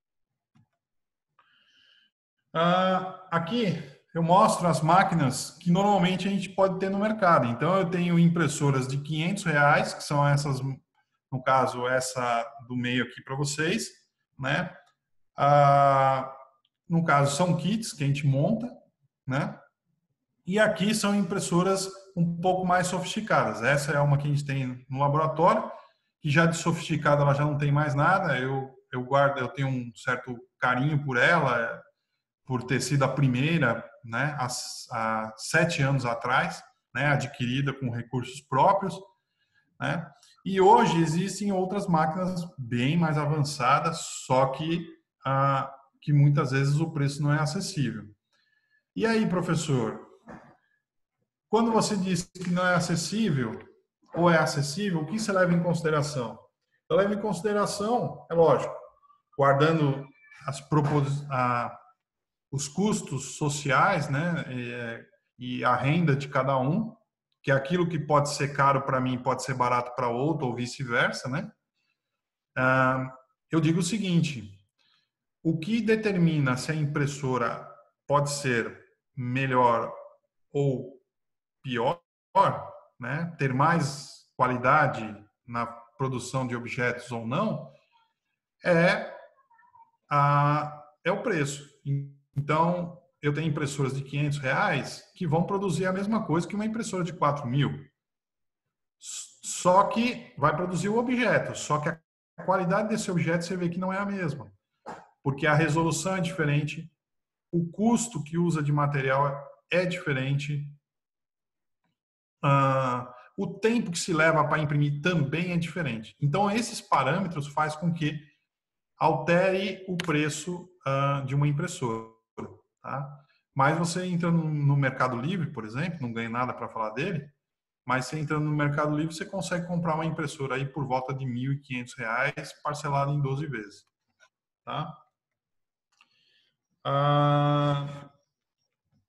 Ah, aqui eu mostro as máquinas que normalmente a gente pode ter no mercado. Então, eu tenho impressoras de quinhentos reais, que são essas, no caso, essa do meio aqui para vocês, né? Ah, no caso, são kits que a gente monta, né? E aqui são impressoras um pouco mais sofisticadas. Essa é uma que a gente tem no laboratório, que já de sofisticada ela já não tem mais nada. Eu, eu guardo, eu tenho um certo carinho por ela, por ter sido a primeira, né, há, há sete anos atrás, né, adquirida com recursos próprios, né? E hoje existem outras máquinas bem mais avançadas, só que, ah, que muitas vezes o preço não é acessível. E aí, professor, quando você diz que não é acessível, ou é acessível, o que você leva em consideração? Eu levo em consideração, é lógico, guardando as propos... a, os custos sociais, né, e, e a renda de cada um, que é aquilo que pode ser caro para mim pode ser barato para outro, ou vice-versa, né? Ah, eu digo o seguinte: o que determina se a impressora pode ser melhor ou pior, né, ter mais qualidade na produção de objetos ou não, é, a, é o preço. Então, eu tenho impressoras de quinhentos reais que vão produzir a mesma coisa que uma impressora de quatro mil. Só que vai produzir o objeto, só que a qualidade desse objeto você vê que não é a mesma. Porque a resolução é diferente, o custo que usa de material é diferente, Uh, o tempo que se leva para imprimir também é diferente. Então, esses parâmetros faz com que altere o preço uh, de uma impressora. Tá? Mas você entra no, no Mercado Livre, por exemplo, não ganha nada para falar dele, mas você entrando no Mercado Livre, você consegue comprar uma impressora aí por volta de mil e quinhentos reais, parcelada em doze vezes. Tá? Uh,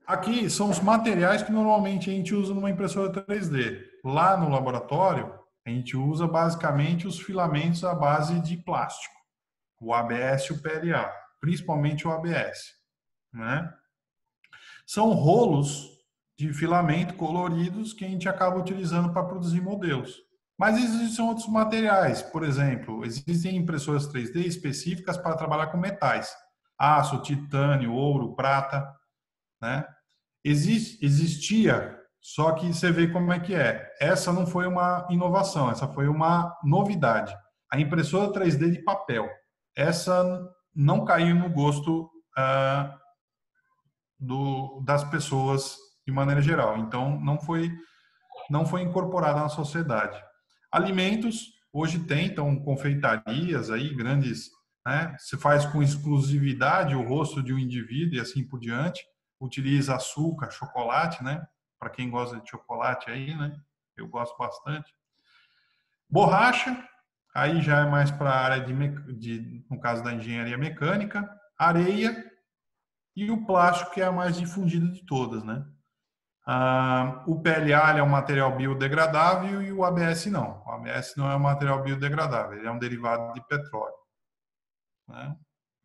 Aqui são os materiais que normalmente a gente usa numa impressora três D. Lá no laboratório, a gente usa basicamente os filamentos à base de plástico, o A B S e o P L A, principalmente o A B S, né? São rolos de filamento coloridos que a gente acaba utilizando para produzir modelos. Mas existem outros materiais, por exemplo, existem impressoras três D específicas para trabalhar com metais, aço, titânio, ouro, prata, né? Exist, existia, só que você vê como é que é. Essa não foi uma inovação, essa foi uma novidade. A impressora três D de papel, essa não caiu no gosto ah, do, das pessoas de maneira geral. Então, não foi, não foi incorporada na sociedade. Alimentos, hoje tem, então, confeitarias aí, grandes, né? Se faz com exclusividade o rosto de um indivíduo e assim por diante. Utiliza açúcar, chocolate, né? Para quem gosta de chocolate aí, né? Eu gosto bastante. Borracha, aí já é mais para a área de, de, no caso da engenharia mecânica. Areia e o plástico, que é a mais difundida de todas, né? Ah, o P L A é um material biodegradável e o A B S não. O A B S não é um material biodegradável, ele é um derivado de petróleo, né?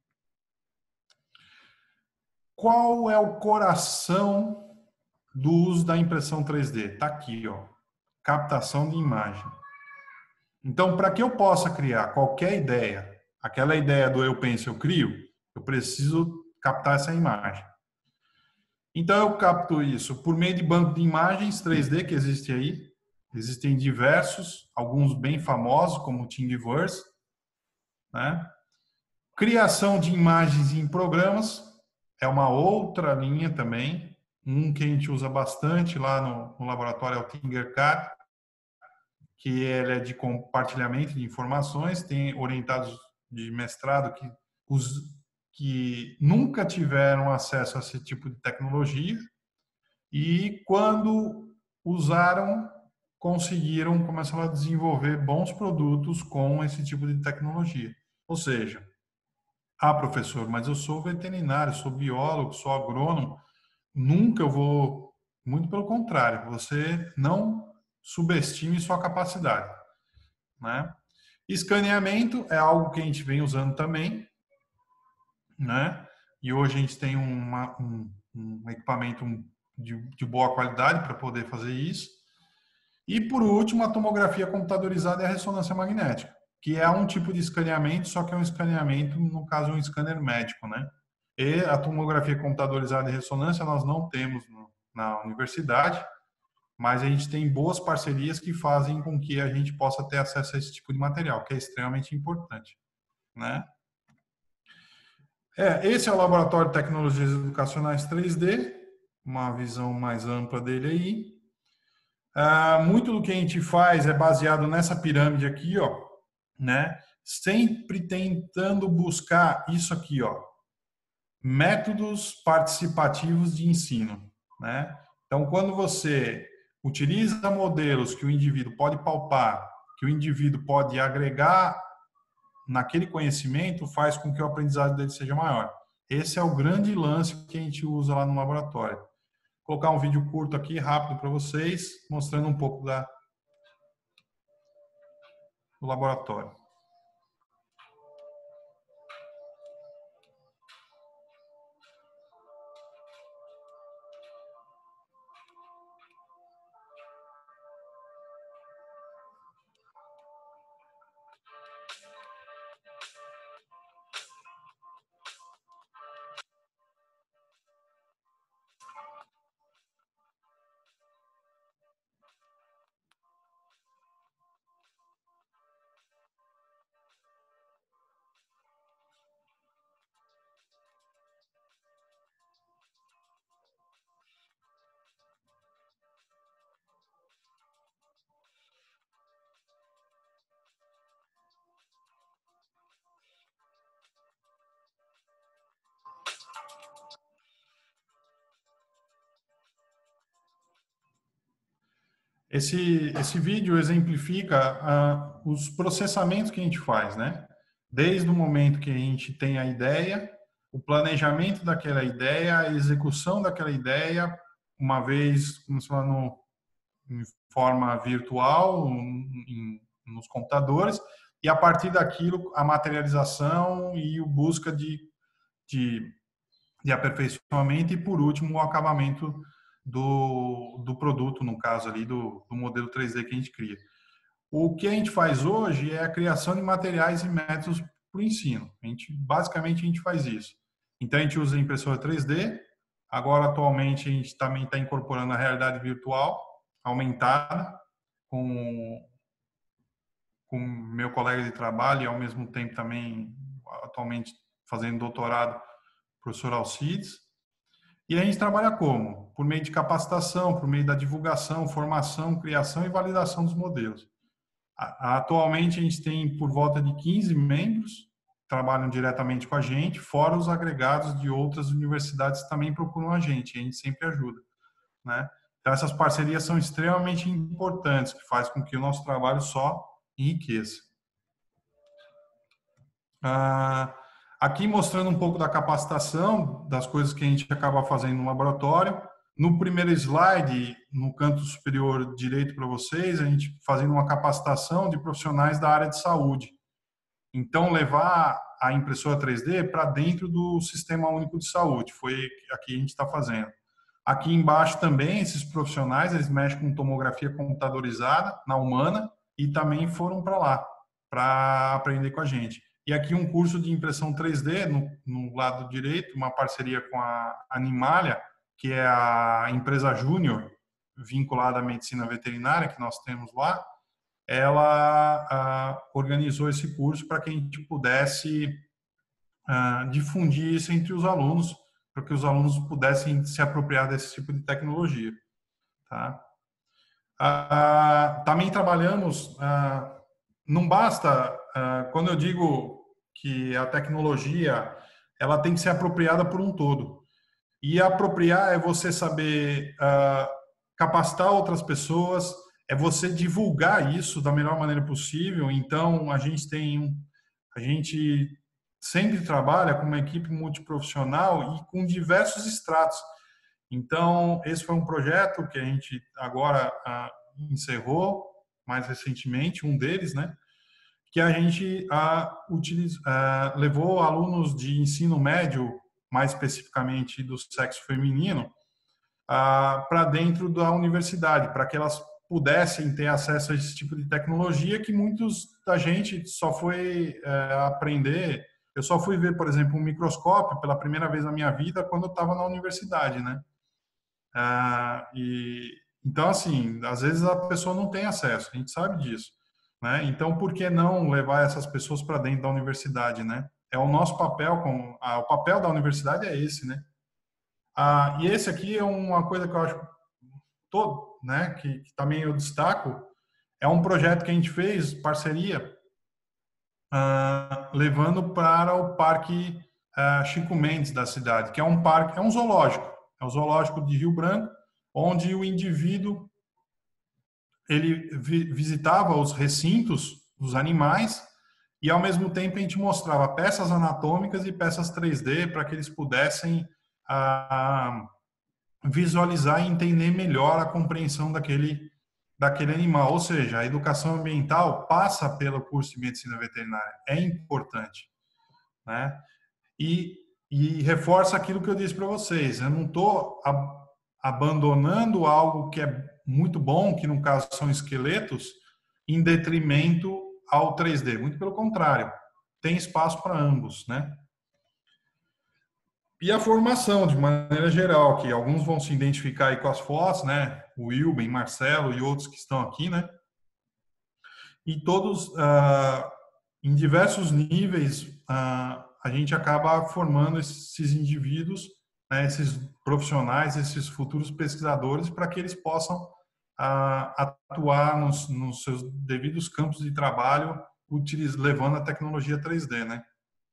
Qual é o coração do uso da impressão três D? Está aqui, ó, captação de imagem. Então, para que eu possa criar qualquer ideia, aquela ideia do eu penso, eu crio, eu preciso captar essa imagem. Então, eu capto isso por meio de banco de imagens três D que existe aí. Existem diversos, alguns bem famosos, como o Thingiverse, né? Criação de imagens em programas é uma outra linha também. Um que a gente usa bastante lá no, no laboratório é o Tinkercad, que ele é de compartilhamento de informações, tem orientados de mestrado que, os, que nunca tiveram acesso a esse tipo de tecnologia e quando usaram, conseguiram começar a desenvolver bons produtos com esse tipo de tecnologia. Ou seja, ah, professor, mas eu sou veterinário, sou biólogo, sou agrônomo, nunca eu vou, muito pelo contrário, você não subestime sua capacidade, né? Escaneamento é algo que a gente vem usando também, né? E hoje a gente tem uma, um, um equipamento de, de boa qualidade para poder fazer isso. E por último, a tomografia computadorizada e a ressonância magnética, que é um tipo de escaneamento, só que é um escaneamento, no caso, um scanner médico, né? E a tomografia computadorizada e ressonância nós não temos no, na universidade, mas a gente tem boas parcerias que fazem com que a gente possa ter acesso a esse tipo de material, que é extremamente importante, né? É, esse é o Laboratório de Tecnologias Educacionais três D, uma visão mais ampla dele aí. Ah, muito do que a gente faz é baseado nessa pirâmide aqui, ó, né? Sempre tentando buscar isso aqui, ó, métodos participativos de ensino, né? Então, quando você utiliza modelos que o indivíduo pode palpar, que o indivíduo pode agregar naquele conhecimento, faz com que o aprendizado dele seja maior. Esse é o grande lance que a gente usa lá no laboratório. Vou colocar um vídeo curto aqui, rápido para vocês, mostrando um pouco da, do laboratório. Esse, esse vídeo exemplifica ah, os processamentos que a gente faz, né? Desde o momento que a gente tem a ideia o planejamento daquela ideia, a execução daquela ideia, uma vez, como se fala, no, em forma virtual, em, nos computadores, e a partir daquilo, a materialização e a busca de, de, de aperfeiçoamento e, por último, o acabamento do, do produto, no caso ali, do, do modelo três D que a gente cria. O que a gente faz hoje é a criação de materiais e métodos para o ensino. A gente, basicamente, a gente faz isso. Então, a gente usa impressora três D. Agora, atualmente, a gente também está incorporando a realidade virtual aumentada com com meu colega de trabalho e, ao mesmo tempo, também, atualmente, fazendo doutorado, professor Alcides. E a gente trabalha como? Por meio de capacitação, por meio da divulgação, formação, criação e validação dos modelos. Atualmente, a gente tem por volta de quinze membros que trabalham diretamente com a gente, fora os agregados de outras universidades que também procuram a gente, e a gente sempre ajuda, né? Então, essas parcerias são extremamente importantes, que faz com que o nosso trabalho só enriqueça. Ah, aqui mostrando um pouco da capacitação, das coisas que a gente acaba fazendo no laboratório. No primeiro slide, no canto superior direito para vocês, a gente fazendo uma capacitação de profissionais da área de saúde. Então, levar a impressora três D para dentro do Sistema Único de Saúde. Foi aqui a gente está fazendo. Aqui embaixo também, esses profissionais, eles mexem com tomografia computadorizada na Humana e também foram para lá, para aprender com a gente. E aqui um curso de impressão três D, no, no lado direito, uma parceria com a Animalia, que é a empresa júnior vinculada à medicina veterinária que nós temos lá. Ela ah, organizou esse curso para que a gente pudesse ah, difundir isso entre os alunos, para que os alunos pudessem se apropriar desse tipo de tecnologia. Tá? Ah, também trabalhamos, ah, não basta, ah, quando eu digo que a tecnologia ela tem que ser apropriada por um todo. E apropriar é você saber uh, capacitar outras pessoas, é você divulgar isso da melhor maneira possível. Então, a gente tem, a gente sempre trabalha com uma equipe multiprofissional e com diversos estratos. Então, esse foi um projeto que a gente agora uh, encerrou mais recentemente, um deles, né? Que a gente uh, utiliz, uh, levou alunos de ensino médio, mais especificamente do sexo feminino, ah, para dentro da universidade, para que elas pudessem ter acesso a esse tipo de tecnologia que muitos da gente só foi é, aprender. Eu só fui ver, por exemplo, um microscópio pela primeira vez na minha vida quando eu estava na universidade, né? Ah, e, então, assim, às vezes a pessoa não tem acesso, a gente sabe disso, né? Então, por que não levar essas pessoas para dentro da universidade, né? É o nosso papel, com, ah, o papel da universidade é esse, né? Ah, e esse aqui é uma coisa que eu acho todo, né? Que, que também eu destaco, é um projeto que a gente fez, parceria, ah, levando para o Parque ah, Chico Mendes da cidade, que é um parque, é um zoológico, é um zoológico de Rio Branco, onde o indivíduo ele vi, visitava os recintos dos animais. E, ao mesmo tempo, a gente mostrava peças anatômicas e peças três D para que eles pudessem ah, visualizar e entender melhor a compreensão daquele, daquele animal. Ou seja, a educação ambiental passa pelo curso de medicina veterinária. É importante, né? E, e reforça aquilo que eu disse para vocês. Eu não estou ab abandonando algo que é muito bom, que no caso são esqueletos, em detrimento ao três D, muito pelo contrário, tem espaço para ambos, né? E a formação, de maneira geral, que alguns vão se identificar aí com as fotos, né? O Wilben, Marcelo e outros que estão aqui, né? E todos, ah, em diversos níveis, ah, a gente acaba formando esses indivíduos, né? Esses profissionais, esses futuros pesquisadores, para que eles possam ah, atuar nos, nos seus devidos campos de trabalho, levando a tecnologia três D, né?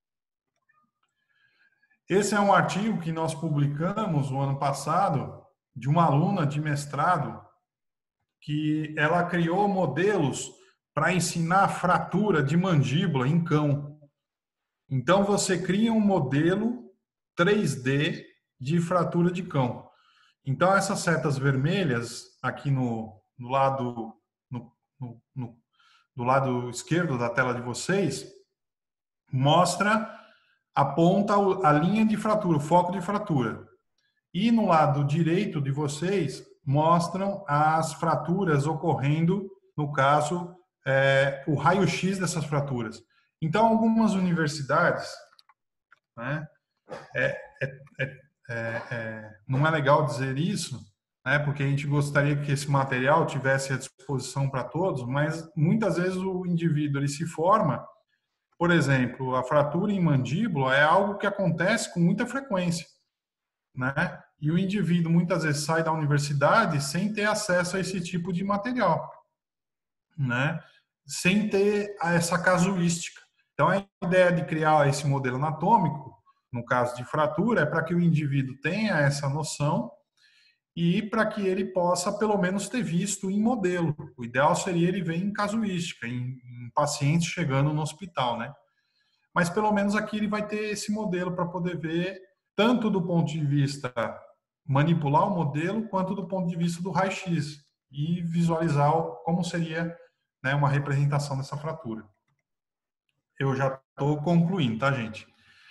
Esse é um artigo que nós publicamos no ano passado de uma aluna de mestrado que ela criou modelos para ensinar fratura de mandíbula em cão. Então você cria um modelo três D de fratura de cão. Então, essas setas vermelhas aqui no, no lado no, no, no, do lado esquerdo da tela de vocês mostra, aponta a linha de fratura, o foco de fratura. E no lado direito de vocês mostram as fraturas ocorrendo, no caso, é, o raio-x dessas fraturas. Então, algumas universidades, né, é, é, é, é, não é legal dizer isso, né, porque a gente gostaria que esse material tivesse à disposição para todos, mas muitas vezes o indivíduo ele se forma, por exemplo, a fratura em mandíbula é algo que acontece com muita frequência, né? E o indivíduo muitas vezes sai da universidade sem ter acesso a esse tipo de material, né? Sem ter essa casuística. Então, a ideia de criar esse modelo anatômico, no caso de fratura, é para que o indivíduo tenha essa noção e para que ele possa, pelo menos, ter visto em modelo. O ideal seria ele ver em casuística, em, em pacientes chegando no hospital, né? Mas, pelo menos, aqui ele vai ter esse modelo para poder ver, tanto do ponto de vista manipular o modelo, quanto do ponto de vista do raio-x e visualizar como seria, né, uma representação dessa fratura. Eu já estou concluindo, tá, gente?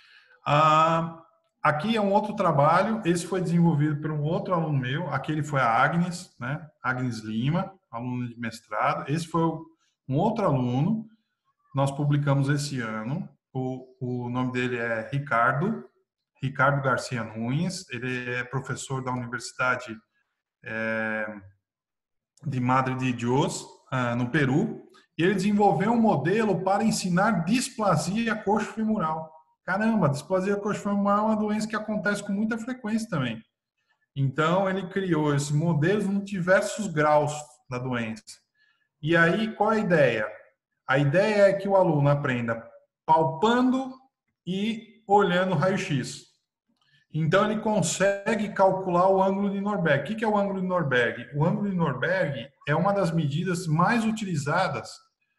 Ah, aqui é um outro trabalho, esse foi desenvolvido por um outro aluno meu, aquele foi a Agnes, né? Agnes Lima, aluna de mestrado. Esse foi um outro aluno, nós publicamos esse ano, o, o nome dele é Ricardo, Ricardo Garcia Nunes, ele é professor da Universidade é, de Madre de Dios, ah, no Peru, e ele desenvolveu um modelo para ensinar displasia coxofemoral. Caramba, displasia coxofemoral é uma doença que acontece com muita frequência também. Então, ele criou esses modelos em diversos graus da doença. E aí, qual é a ideia? A ideia é que o aluno aprenda palpando e olhando o raio-x. Então, ele consegue calcular o ângulo de Norberg. O que é o ângulo de Norberg? O ângulo de Norberg é uma das medidas mais utilizadas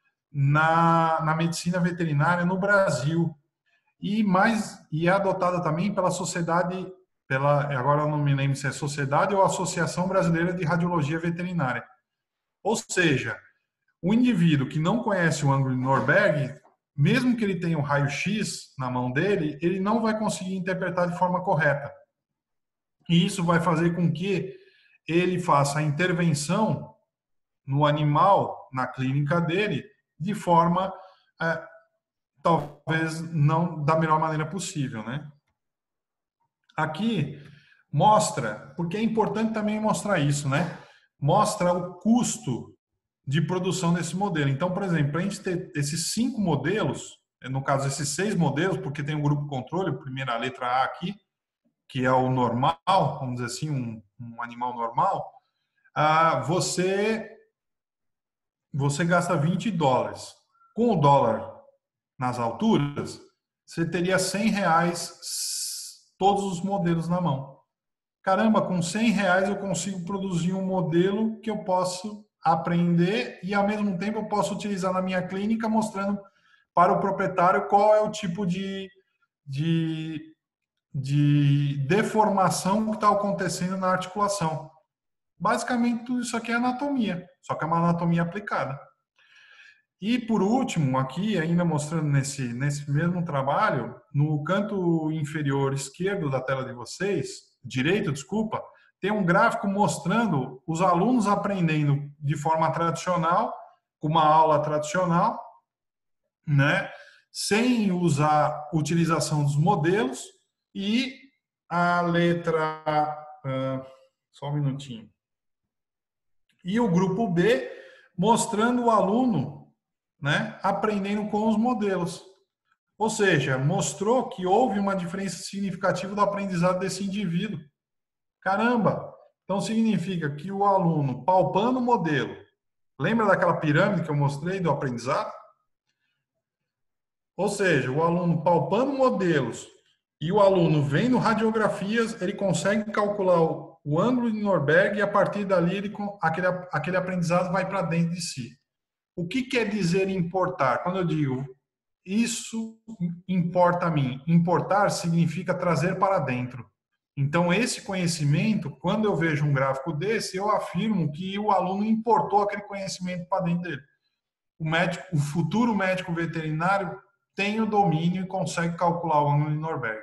na, na medicina veterinária no Brasil e, mais, e é adotada também pela sociedade, pela, agora eu não me lembro se é Sociedade ou Associação Brasileira de Radiologia Veterinária. Ou seja, o indivíduo que não conhece o ângulo de Norberg, mesmo que ele tenha um raio-x na mão dele, ele não vai conseguir interpretar de forma correta. E isso vai fazer com que ele faça a intervenção no animal, na clínica dele, de forma, é, talvez não da melhor maneira possível, né? Aqui mostra, porque é importante também mostrar isso, né? Mostra o custo de produção desse modelo. Então, por exemplo, para a gente ter esses cinco modelos, no caso, esses seis modelos, porque tem o grupo controle, primeira letra A aqui, que é o normal, vamos dizer assim, um, um animal normal, ah, você, você gasta vinte dólares. Com o dólar nas alturas, você teria cem reais todos os modelos na mão. Caramba, com cem reais eu consigo produzir um modelo que eu posso aprender e, ao mesmo tempo, eu posso utilizar na minha clínica, mostrando para o proprietário qual é o tipo de, de, de deformação que está acontecendo na articulação. Basicamente, tudo isso aqui é anatomia, só que é uma anatomia aplicada. E, por último, aqui, ainda mostrando nesse, nesse mesmo trabalho, no canto inferior esquerdo da tela de vocês, direito, desculpa, tem um gráfico mostrando os alunos aprendendo de forma tradicional, com uma aula tradicional, né, sem usar a utilização dos modelos, e a letra... Uh, só um minutinho. E o grupo B mostrando o aluno, né, aprendendo com os modelos. Ou seja, mostrou que houve uma diferença significativa do aprendizado desse indivíduo. Caramba! Então significa que o aluno palpando o modelo, lembra daquela pirâmide que eu mostrei do aprendizado? Ou seja, o aluno palpando modelos e o aluno vendo radiografias, ele consegue calcular o, o ângulo de Norberg e a partir dali ele, aquele, aquele aprendizado vai para dentro de si. O que quer dizer importar? Quando eu digo isso importa a mim. Importar significa trazer para dentro. Então, esse conhecimento, quando eu vejo um gráfico desse, eu afirmo que o aluno importou aquele conhecimento para dentro dele. O médico, o futuro médico veterinário tem o domínio e consegue calcular o ângulo de Norberg.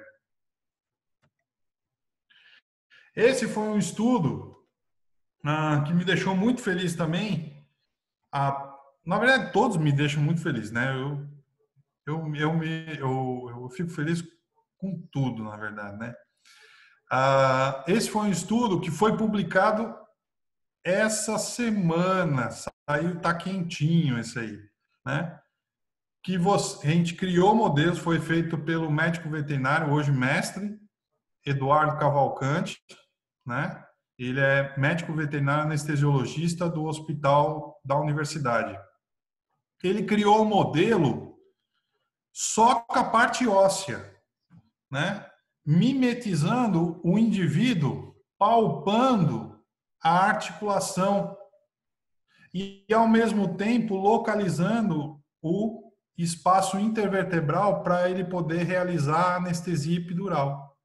Esse foi um estudo ah, que me deixou muito feliz também. Ah, na verdade, todos me deixam muito feliz, né? Eu, eu, eu, me, eu, eu fico feliz com tudo, na verdade, né? Ah, esse foi um estudo que foi publicado essa semana, saiu, tá quentinho esse aí, né? Que você, a gente criou modelos, foi feito pelo médico veterinário, hoje mestre, Eduardo Cavalcante, né? Ele é médico veterinário anestesiologista do hospital da universidade. Ele criou um modelo só com a parte óssea, né? Mimetizando o indivíduo, palpando a articulação e, ao mesmo tempo, localizando o espaço intervertebral para ele poder realizar a anestesia epidural.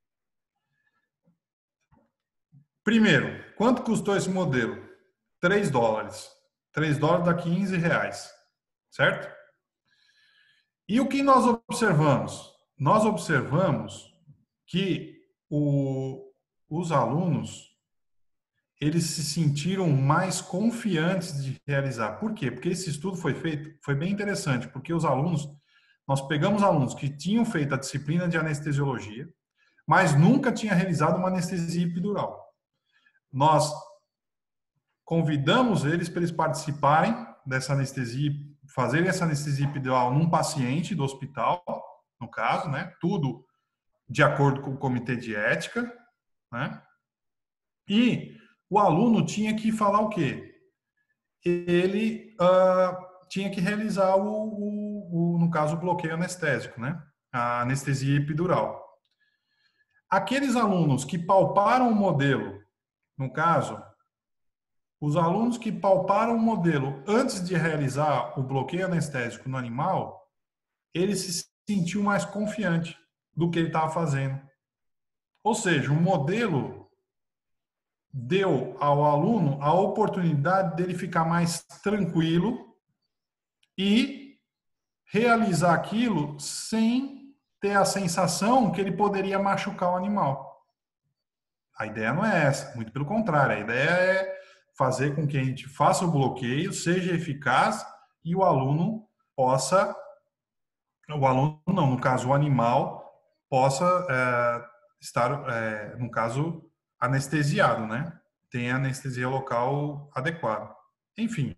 Primeiro, quanto custou esse modelo? três dólares. três dólares dá quinze reais, certo? E o que nós observamos? Nós observamos que o, os alunos, eles se sentiram mais confiantes de realizar. Por quê? Porque esse estudo foi feito, foi bem interessante, porque os alunos, nós pegamos alunos que tinham feito a disciplina de anestesiologia, mas nunca tinha realizado uma anestesia epidural. Nós convidamos eles para eles participarem dessa anestesia, fazerem essa anestesia epidural num paciente do hospital, no caso, né? Tudo de acordo com o comitê de ética, né? E o aluno tinha que falar o quê? Ele uh, tinha que realizar o, o, o, no caso, o bloqueio anestésico, né? A anestesia epidural. Aqueles alunos que palparam o modelo, no caso, os alunos que palparam o modelo antes de realizar o bloqueio anestésico no animal, ele se sentiu mais confiante do que ele estava fazendo. Ou seja, o modelo deu ao aluno a oportunidade dele ficar mais tranquilo e realizar aquilo sem ter a sensação que ele poderia machucar o animal. A ideia não é essa, muito pelo contrário, a ideia é fazer com que a gente faça o bloqueio, seja eficaz e o aluno possa, o aluno não, no caso o animal, possa é, estar, é, no caso, anestesiado, né? Tem a anestesia local adequada. Enfim.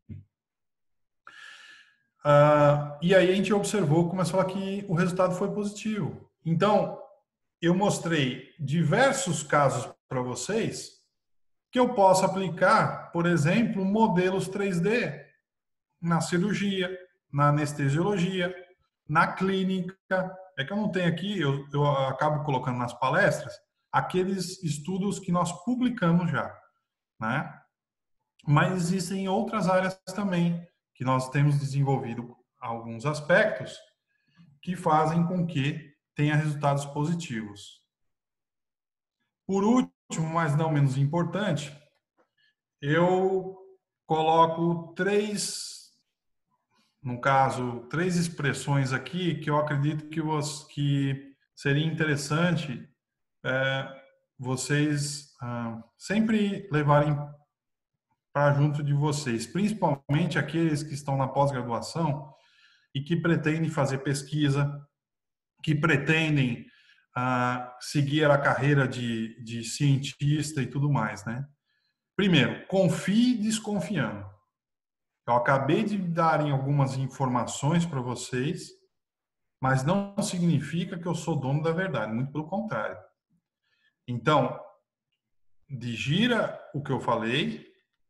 Uh, e aí a gente observou, começou a falar que o resultado foi positivo. Então, eu mostrei diversos casos para vocês que eu posso aplicar, por exemplo, modelos três D na cirurgia, na anestesiologia, na clínica. É que eu não tenho aqui, eu, eu acabo colocando nas palestras, aqueles estudos que nós publicamos já, né? Mas existem outras áreas também que nós temos desenvolvido alguns aspectos que fazem com que tenha resultados positivos. Por último, mas não menos importante, eu coloco três, no caso, três expressões aqui que eu acredito que, os, que seria interessante é, vocês ah, sempre levarem para junto de vocês, principalmente aqueles que estão na pós-graduação e que pretendem fazer pesquisa, que pretendem ah, seguir a carreira de, de cientista e tudo mais, né? Primeiro, confie desconfiando. Eu acabei de dar algumas informações para vocês, mas não significa que eu sou dono da verdade, muito pelo contrário. Então, digira o que eu falei,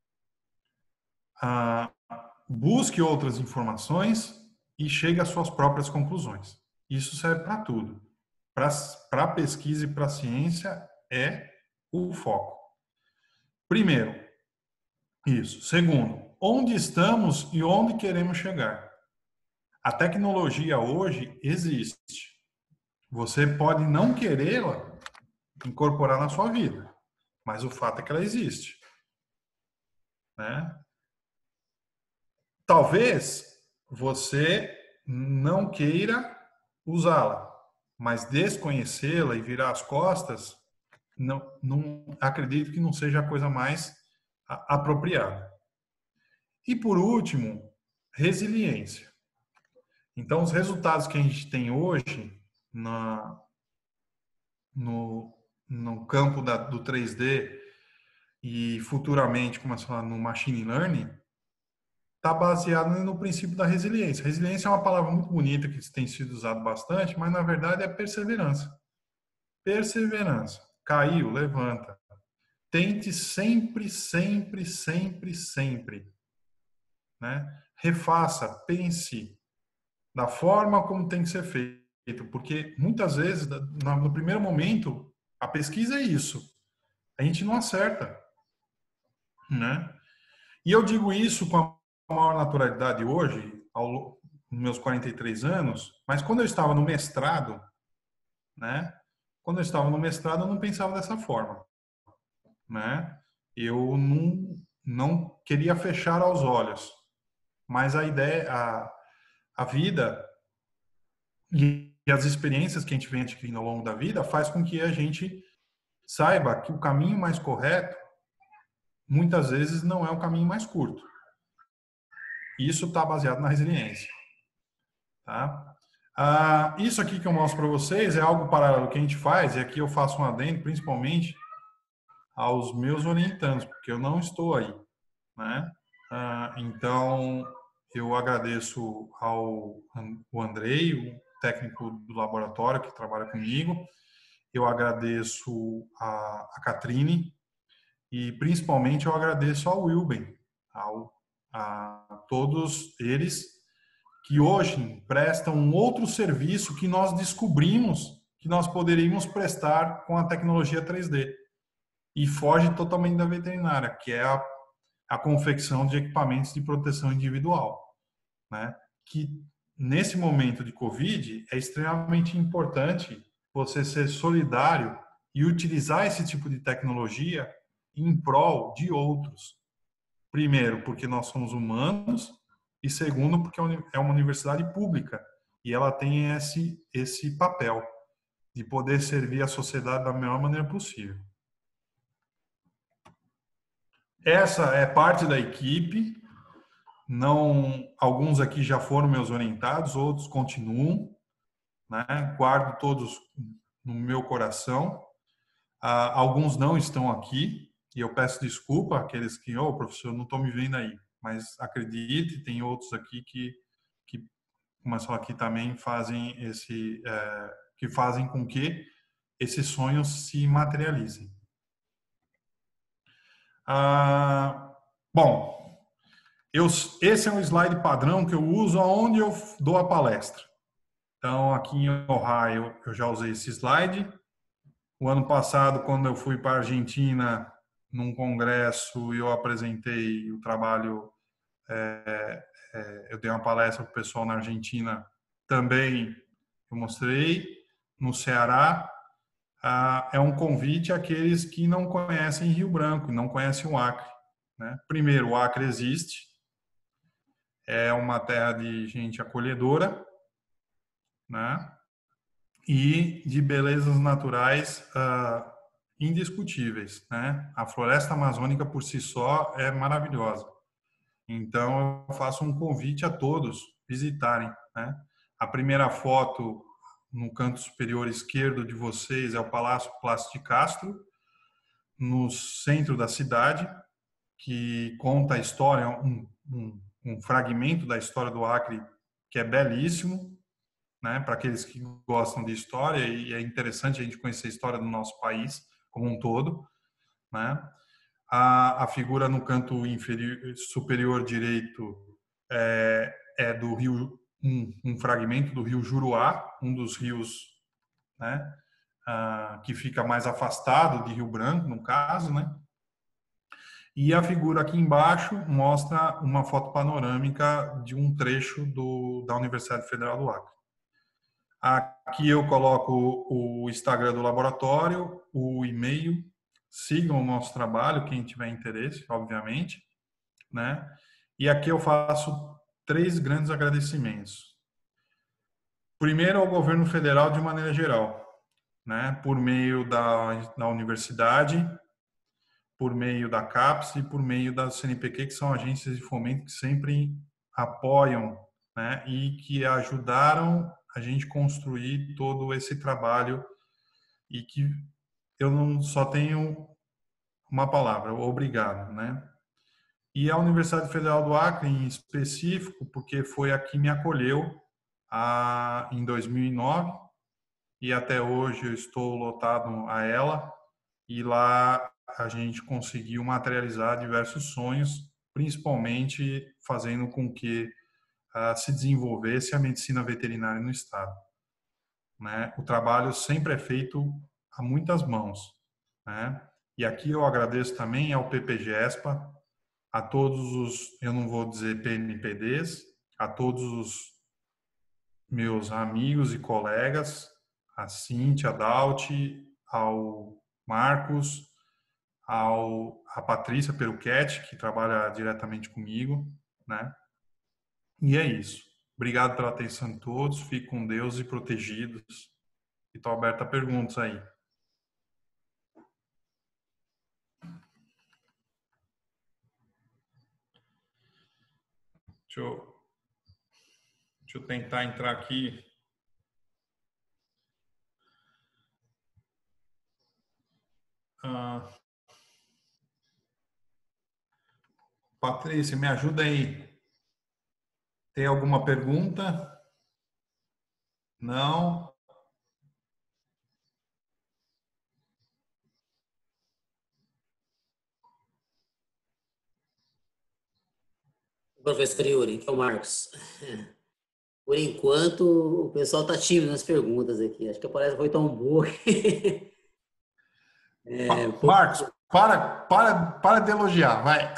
ah, busque outras informações e chegue às suas próprias conclusões. Isso serve para tudo. Para a pesquisa e para a ciência é o foco. Primeiro, isso. Segundo, onde estamos e onde queremos chegar. A tecnologia hoje existe. Você pode não querê-la incorporar na sua vida, mas o fato é que ela existe, né? Talvez você não queira usá-la, mas desconhecê-la e virar as costas, não, não acredito que não seja a coisa mais apropriada. E por último, resiliência. Então, os resultados que a gente tem hoje na, no, no campo da, do três D e futuramente, como a falar, no machine learning, está baseado no princípio da resiliência. Resiliência é uma palavra muito bonita que tem sido usada bastante, mas na verdade é perseverança. Perseverança. Caiu, levanta. Tente sempre, sempre, sempre, sempre, né? Refaça, pense da forma como tem que ser feito, porque muitas vezes, no primeiro momento, a pesquisa é isso. A gente não acerta, né? E eu digo isso com a maior naturalidade hoje, aos meus quarenta e três anos, mas quando eu estava no mestrado, né? Quando eu estava no mestrado, eu não pensava dessa forma, né? Eu não, não queria fechar aos olhos, mas a ideia, a, a vida e as experiências que a gente vem adquirindo ao longo da vida faz com que a gente saiba que o caminho mais correto muitas vezes não é o caminho mais curto. Isso está baseado na resiliência, tá? Ah, isso aqui que eu mostro para vocês é algo paralelo que a gente faz, e aqui eu faço um adendo principalmente aos meus orientandos, porque eu não estou aí, né? Ah, então, eu agradeço ao o Andrei, o técnico do laboratório que trabalha comigo, eu agradeço a, a Catrine e principalmente eu agradeço ao Wilben, ao, a todos eles que hoje prestam um outro serviço que nós descobrimos que nós poderíamos prestar com a tecnologia três D e foge totalmente da veterinária, que é a, a confecção de equipamentos de proteção individual, né? Que nesse momento de Covid é extremamente importante você ser solidário e utilizar esse tipo de tecnologia em prol de outros. Primeiro, porque nós somos humanos, e segundo, porque é uma universidade pública e ela tem esse, esse papel de poder servir a sociedade da melhor maneira possível. Essa é parte da equipe. Não, alguns aqui já foram meus orientados, outros continuam, né? Guardo todos no meu coração. Ah, alguns não estão aqui e eu peço desculpa àqueles que, oh, professor, não estou me vendo aí, mas acredite, tem outros aqui que, que começam aqui também fazem esse, é, que fazem com que esses sonhos se materializem. Ah, bom. Eu, esse é um slide padrão que eu uso aonde eu dou a palestra. Então, aqui em Ohio, eu já usei esse slide. O ano passado, quando eu fui para a Argentina, num congresso, eu apresentei o trabalho, é, é, eu dei uma palestra para o pessoal na Argentina, também eu mostrei. No Ceará, ah, é um convite àqueles que não conhecem Rio Branco, não conhecem o Acre, né? Primeiro, o Acre existe. É uma terra de gente acolhedora, né? E de belezas naturais uh, indiscutíveis, né? A floresta amazônica por si só é maravilhosa. Então eu faço um convite a todos visitarem, né? A primeira foto no canto superior esquerdo de vocês é o Palácio Plácido de Castro, no centro da cidade, que conta a história, um, um um fragmento da história do Acre que é belíssimo, né, para aqueles que gostam de história, e é interessante a gente conhecer a história do nosso país como um todo, né? A, a figura no canto inferior, superior direito é, é do rio, um, um fragmento do rio Juruá, um dos rios, né, ah, que fica mais afastado de Rio Branco, no caso, né? E a figura aqui embaixo mostra uma foto panorâmica de um trecho do, da Universidade Federal do Acre. Aqui eu coloco o Instagram do laboratório, o e-mail. Sigam o nosso trabalho, quem tiver interesse, obviamente, né? E aqui eu faço três grandes agradecimentos. Primeiro ao governo federal de maneira geral, né? Por meio da, da universidade, por meio da CAPES e por meio da C N P Q, que são agências de fomento que sempre apoiam, né? E que ajudaram a gente construir todo esse trabalho e que eu não só tenho uma palavra, obrigado, né? E a Universidade Federal do Acre, em específico, porque foi a que me acolheu a, em dois mil e nove e até hoje eu estou lotado a ela, e lá a gente conseguiu materializar diversos sonhos, principalmente fazendo com que uh, se desenvolvesse a medicina veterinária no estado, né? O trabalho sempre é feito a muitas mãos, né? E aqui eu agradeço também ao P P G E S P A, a todos os, eu não vou dizer P M P Ds, a todos os meus amigos e colegas, a Cíntia, a Dauti, ao Marcos, ao, a Patrícia Peruchetti, que trabalha diretamente comigo, né? E é isso. Obrigado pela atenção de todos, fiquem com Deus e protegidos. E estou aberto a perguntas aí. Deixa eu, deixa eu tentar entrar aqui. Ah, Patrícia, me ajuda aí. Tem alguma pergunta? Não? Professor Yuri, que é o Marcos. Por enquanto, o pessoal está tímido nas perguntas aqui. Acho que a palestra foi tão boa. É, Marcos, para, para, para de elogiar, vai.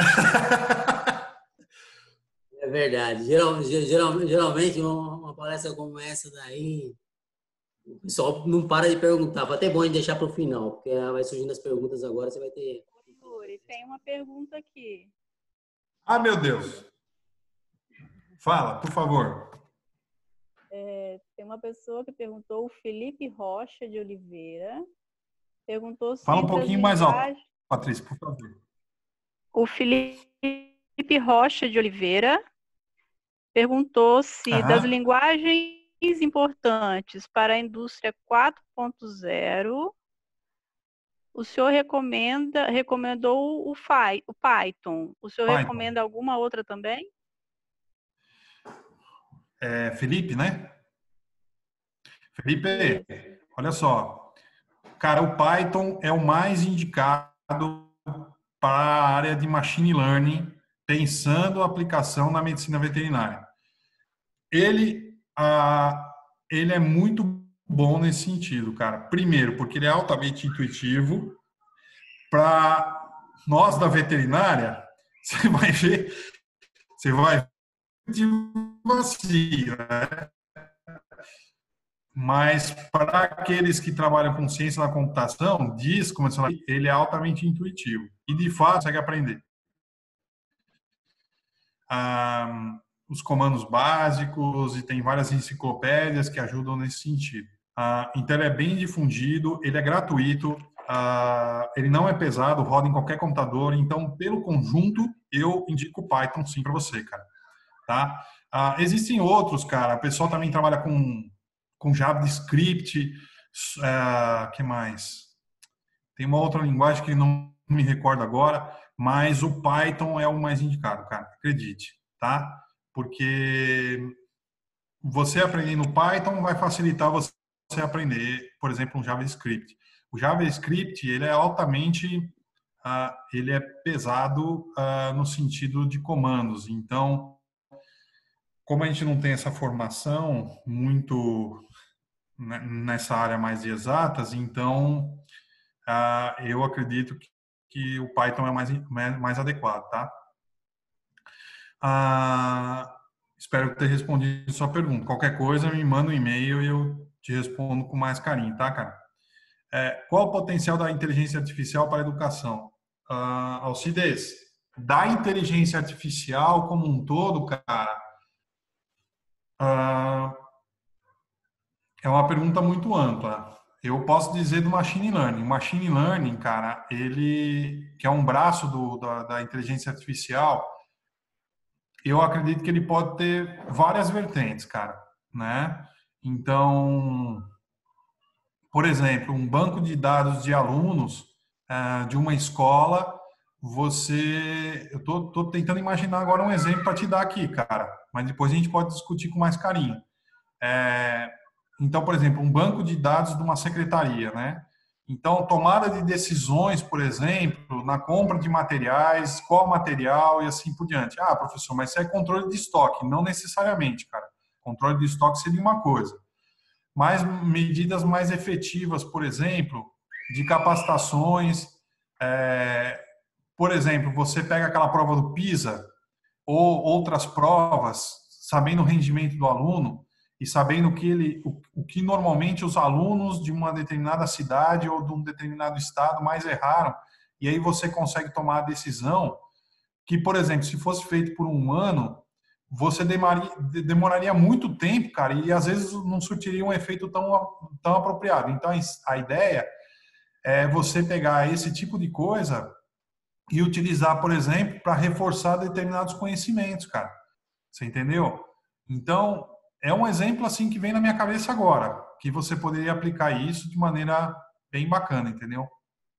É verdade. Geral, geral, geralmente, uma palestra como essa daí, o pessoal não para de perguntar. Foi até bom de deixar para o final, porque vai surgindo as perguntas agora, você vai ter... Yuri, tem uma pergunta aqui. Ah, meu Deus. Fala, por favor. É, tem uma pessoa que perguntou, o Felipe Rocha de Oliveira, perguntou se Fala um entre as pouquinho mais alto, linguagens... Patrícia, por favor. O Felipe Rocha de Oliveira perguntou se Aham. das linguagens importantes para a indústria quatro ponto zero, o senhor recomenda, recomendou o, Fi, o Python. O senhor Python. recomenda alguma outra também? É, Felipe, né? Felipe, Isso. olha só. Cara, o Python é o mais indicado para a área de machine learning, pensando a aplicação na medicina veterinária. Ele, ah, ele é muito bom nesse sentido, cara. Primeiro, porque ele é altamente intuitivo. Para nós da veterinária, você vai ver, você vai ver assim, né? Mas para aqueles que trabalham com ciência da computação, diz, como eu falei, ele é altamente intuitivo e de fato consegue aprender. Ah, os comandos básicos e tem várias enciclopédias que ajudam nesse sentido. Ah, então ele é bem difundido, ele é gratuito, ah, ele não é pesado, roda em qualquer computador. Então, pelo conjunto, eu indico o Python sim para você, cara. Tá? Ah, existem outros, cara. O pessoal também trabalha com com JavaScript, uh, que mais? Tem uma outra linguagem que não me recordo agora, mas o Python é o mais indicado, cara, acredite, tá? Porque você aprendendo Python vai facilitar você aprender, por exemplo, um JavaScript. O JavaScript, ele é altamente, uh, ele é pesado uh, no sentido de comandos, então, como a gente não tem essa formação muito nessa área mais de exatas, então ah, eu acredito que o Python é mais, mais adequado, tá? Ah, espero ter respondido sua pergunta. Qualquer coisa, me manda um e-mail e eu te respondo com mais carinho, tá, cara? É, qual o potencial da inteligência artificial para a educação? Ah, Alcides, da inteligência artificial como um todo, cara, ah, é uma pergunta muito ampla. Eu posso dizer do machine learning. O machine learning, cara, ele que é um braço do, da, da inteligência artificial, eu acredito que ele pode ter várias vertentes, cara, né? Então, por exemplo, um banco de dados de alunos uh, de uma escola, você... Eu tô, tô tentando imaginar agora um exemplo para te dar aqui, cara, mas depois a gente pode discutir com mais carinho. É, então, por exemplo, um banco de dados de uma secretaria, né? Então, tomada de decisões, por exemplo, na compra de materiais, qual material e assim por diante. Ah, professor, mas isso é controle de estoque. Não necessariamente, cara. Controle de estoque seria uma coisa. Mas medidas mais efetivas, por exemplo, de capacitações. É, por exemplo, você pega aquela prova do PISA ou outras provas, sabendo o rendimento do aluno, e sabendo que ele, o, o que normalmente os alunos de uma determinada cidade ou de um determinado estado mais erraram, e aí você consegue tomar a decisão que, por exemplo, se fosse feito por um ano, você demoraria, demoraria muito tempo, cara, e às vezes não surtiria um efeito tão, tão apropriado. Então, a ideia é você pegar esse tipo de coisa e utilizar, por exemplo, para reforçar determinados conhecimentos, cara. Você entendeu? Então, é um exemplo assim que vem na minha cabeça agora, que você poderia aplicar isso de maneira bem bacana, entendeu?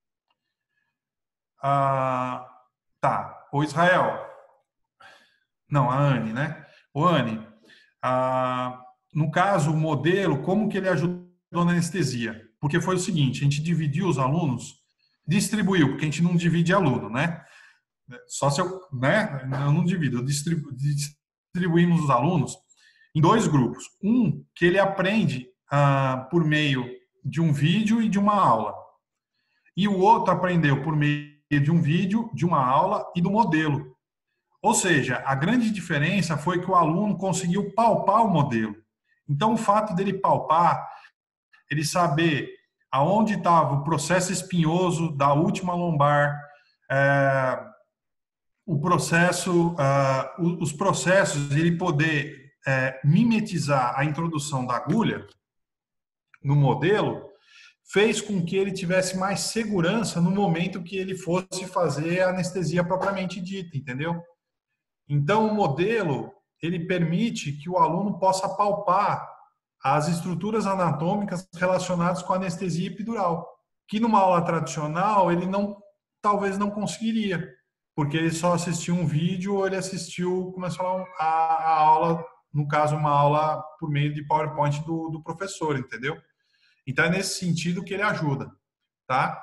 Ah, tá. O Israel. Não, a Anne, né? O Anne, ah, no caso, o modelo, como que ele ajudou na anestesia? Porque foi o seguinte, a gente dividiu os alunos, distribuiu, porque a gente não divide aluno, né? Só se eu, né? Eu não divido, eu distribu, distribuímos os alunos em dois grupos. Um, que ele aprende ah, por meio de um vídeo e de uma aula. E o outro aprendeu por meio de um vídeo, de uma aula e do modelo. Ou seja, a grande diferença foi que o aluno conseguiu palpar o modelo. Então, o fato dele palpar, ele saber aonde estava o processo espinhoso da última lombar, é, o processo, uh, os processos, ele poder é, mimetizar a introdução da agulha no modelo, fez com que ele tivesse mais segurança no momento que ele fosse fazer a anestesia propriamente dita, entendeu? Então, o modelo, ele permite que o aluno possa palpar as estruturas anatômicas relacionadas com a anestesia epidural, que numa aula tradicional ele não, talvez não conseguiria, porque ele só assistiu um vídeo ou ele assistiu, como é que fala, a, a aula, no caso, uma aula por meio de PowerPoint do, do professor, entendeu? Então, é nesse sentido que ele ajuda, tá?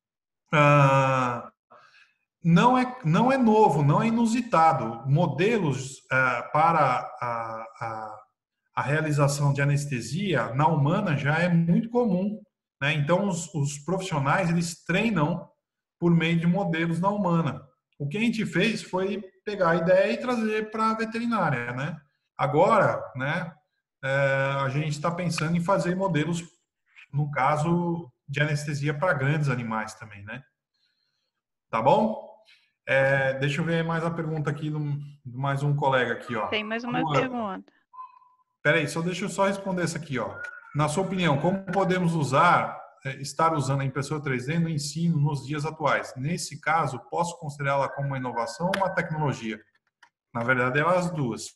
Ah, não, é, não é novo, não é inusitado. Modelos ah, para a, a, a realização de anestesia na humana já é muito comum, né? Então, os, os profissionais, eles treinam por meio de modelos na humana. O que a gente fez foi pegar a ideia e trazer para a veterinária, né? Agora, né, é, a gente está pensando em fazer modelos, no caso de anestesia para grandes animais também, né? Tá bom? É, deixa eu ver mais a pergunta aqui do, do mais um colega aqui, ó. Tem mais uma Luan, pergunta. peraí, só deixa eu só responder essa aqui, ó. Na sua opinião, como podemos usar estar usando a impressora três D no ensino nos dias atuais? Nesse caso, posso considerá-la como uma inovação ou uma tecnologia? Na verdade, é as duas.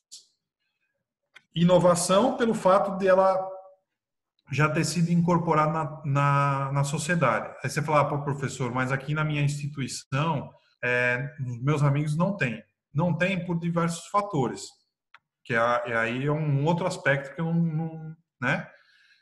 Inovação pelo fato de ela já ter sido incorporada na, na, na sociedade. Aí você fala, pô, professor, mas aqui na minha instituição, é, os meus amigos não têm. Não tem por diversos fatores, que é, é aí é um outro aspecto que eu não, não né?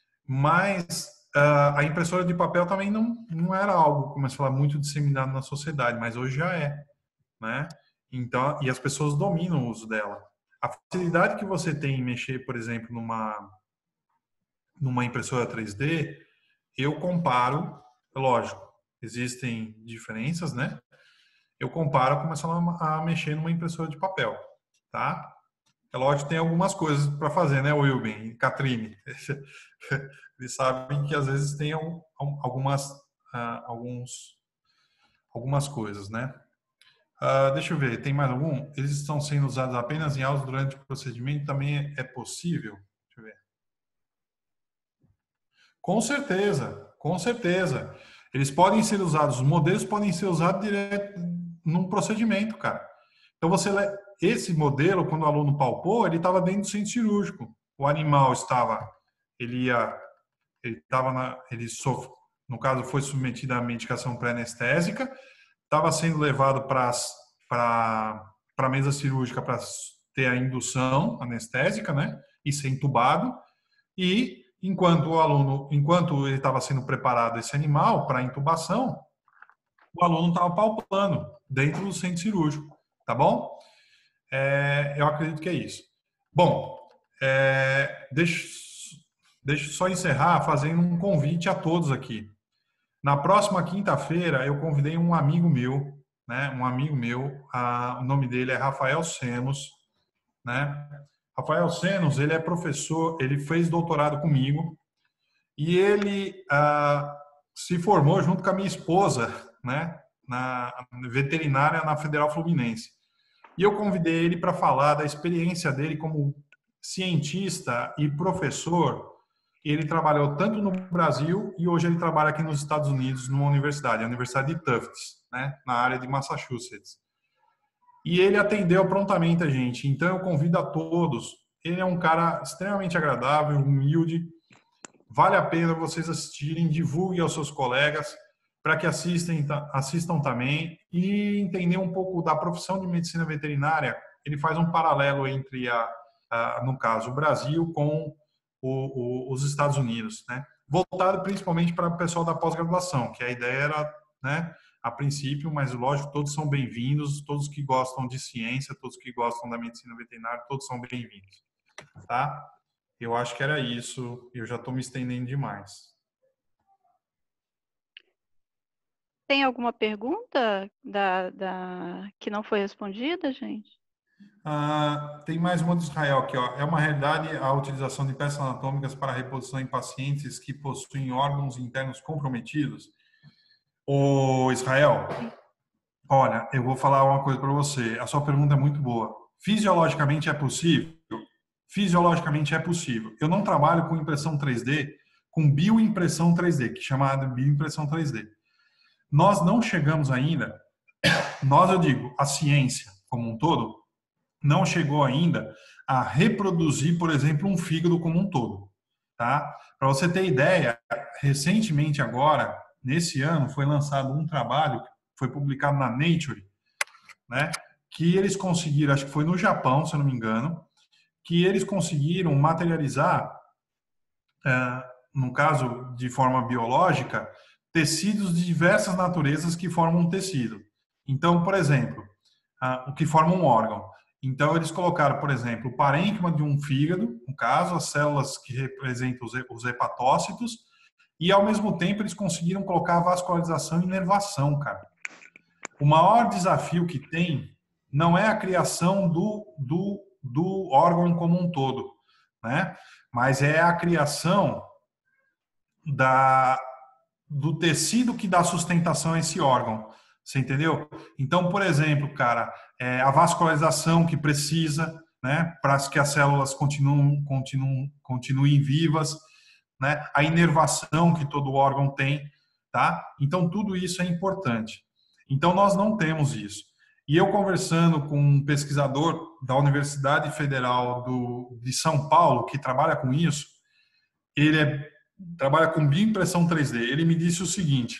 Mas a impressora de papel também não, não era algo, como se fala, muito disseminado na sociedade, mas hoje já é, né? Então, e as pessoas dominam o uso dela. A facilidade que você tem em mexer, por exemplo, numa numa impressora três D, eu comparo, lógico, existem diferenças, né? Eu comparo começando a mexer numa impressora de papel, tá? É lógico que tem algumas coisas para fazer, né, Wilben e Catrine? Eles sabem que às vezes tem algumas, uh, alguns, algumas coisas, né? Uh, deixa eu ver, tem mais algum? Eles estão sendo usados apenas em aulas durante o procedimento, também é possível? Deixa eu ver. Com certeza, com certeza. Eles podem ser usados, os modelos podem ser usados direto num procedimento, cara. Então, você esse modelo, quando o aluno palpou, ele estava dentro do centro cirúrgico. O animal estava, ele ia, ele estava na, ele sofre, no caso, foi submetido à medicação pré-anestésica, estava sendo levado para para a mesa cirúrgica para ter a indução anestésica, né? E ser entubado. E enquanto o aluno, enquanto ele estava sendo preparado esse animal para intubação, o aluno estava palpando dentro do centro cirúrgico, tá bom? É, eu acredito que é isso. Bom, é, deixa, deixa eu só encerrar fazendo um convite a todos aqui. Na próxima quinta-feira, eu convidei um amigo meu, né? Um amigo meu, a, o nome dele é Rafael Senos, né? Rafael Senos, ele é professor, ele fez doutorado comigo e ele ah, se formou junto com a minha esposa, né? Na veterinária na Federal Fluminense. E eu convidei ele para falar da experiência dele como cientista e professor. Ele trabalhou tanto no Brasil e hoje ele trabalha aqui nos Estados Unidos, numa universidade, a Universidade de Tufts, né, na área de Massachusetts. E ele atendeu prontamente a gente. Então eu convido a todos. Ele é um cara extremamente agradável, humilde. Vale a pena vocês assistirem, divulguem aos seus colegas, para que assistem, assistam também e entender um pouco da profissão de medicina veterinária. Ele faz um paralelo entre, a, a no caso, o Brasil com o, o, os Estados Unidos, né? Voltado principalmente para o pessoal da pós-graduação, que a ideia era, né, a princípio, mas lógico, todos são bem-vindos, todos que gostam de ciência, todos que gostam da medicina veterinária, todos são bem-vindos, tá? Eu acho que era isso, eu já estou me estendendo demais. Tem alguma pergunta da, da, que não foi respondida, gente? Ah, tem mais uma do Israel aqui, ó. É uma realidade a utilização de peças anatômicas para reposição em pacientes que possuem órgãos internos comprometidos? Ô, Israel, olha, eu vou falar uma coisa para você. A sua pergunta é muito boa. Fisiologicamente é possível? Fisiologicamente é possível. Eu não trabalho com impressão três D, com bioimpressão três D, que é chamada bioimpressão três D. Nós não chegamos ainda, nós eu digo, a ciência como um todo, não chegou ainda a reproduzir, por exemplo, um fígado como um todo, tá? Para você ter ideia, recentemente agora, nesse ano, foi lançado um trabalho, foi publicado na Nature, né? Que eles conseguiram, acho que foi no Japão, se eu não me engano, que eles conseguiram materializar, é, no caso de forma biológica, tecidos de diversas naturezas que formam um tecido. Então, por exemplo, o que forma um órgão. Então, eles colocaram, por exemplo, o parênquima de um fígado, no caso, as células que representam os hepatócitos, e, ao mesmo tempo, eles conseguiram colocar vascularização e inervação, cara. O maior desafio que tem não é a criação do, do, do órgão como um todo, né? Mas é a criação da, do tecido que dá sustentação a esse órgão. Você entendeu? Então, por exemplo, cara, é a vascularização que precisa, né, para que as células continuem, continuem, continuem vivas, né, a inervação que todo órgão tem, tá? Então, tudo isso é importante. Então, nós não temos isso. E eu conversando com um pesquisador da Universidade Federal do, de São Paulo, que trabalha com isso, ele é, trabalha com bioimpressão três D, ele me disse o seguinte: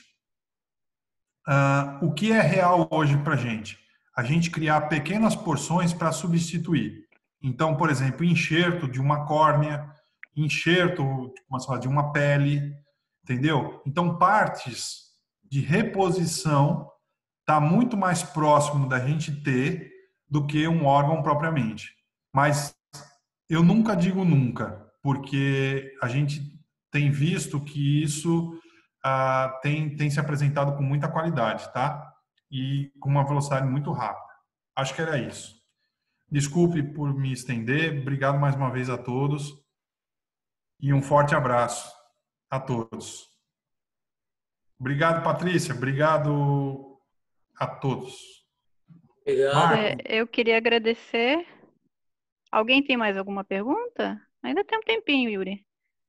Uh, o que é real hoje para a gente? A gente criar pequenas porções para substituir. Então, por exemplo, enxerto de uma córnea, enxerto de uma pele, entendeu? Então, partes de reposição está muito mais próximo da gente ter do que um órgão propriamente. Mas eu nunca digo nunca, porque a gente tem visto que isso ah, tem, tem se apresentado com muita qualidade, tá? E com uma velocidade muito rápida. Acho que era isso. Desculpe por me estender. Obrigado mais uma vez a todos. E um forte abraço a todos. Obrigado, Patrícia. Obrigado a todos. Obrigado. Marco. É, eu queria agradecer. Alguém tem mais alguma pergunta? Ainda tem um tempinho, Yuri.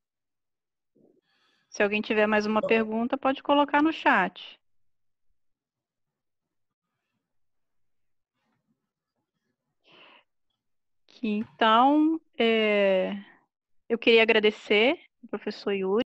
Se alguém tiver mais uma pergunta, pode colocar no chat. Então, é, eu queria agradecer ao professor Yuri.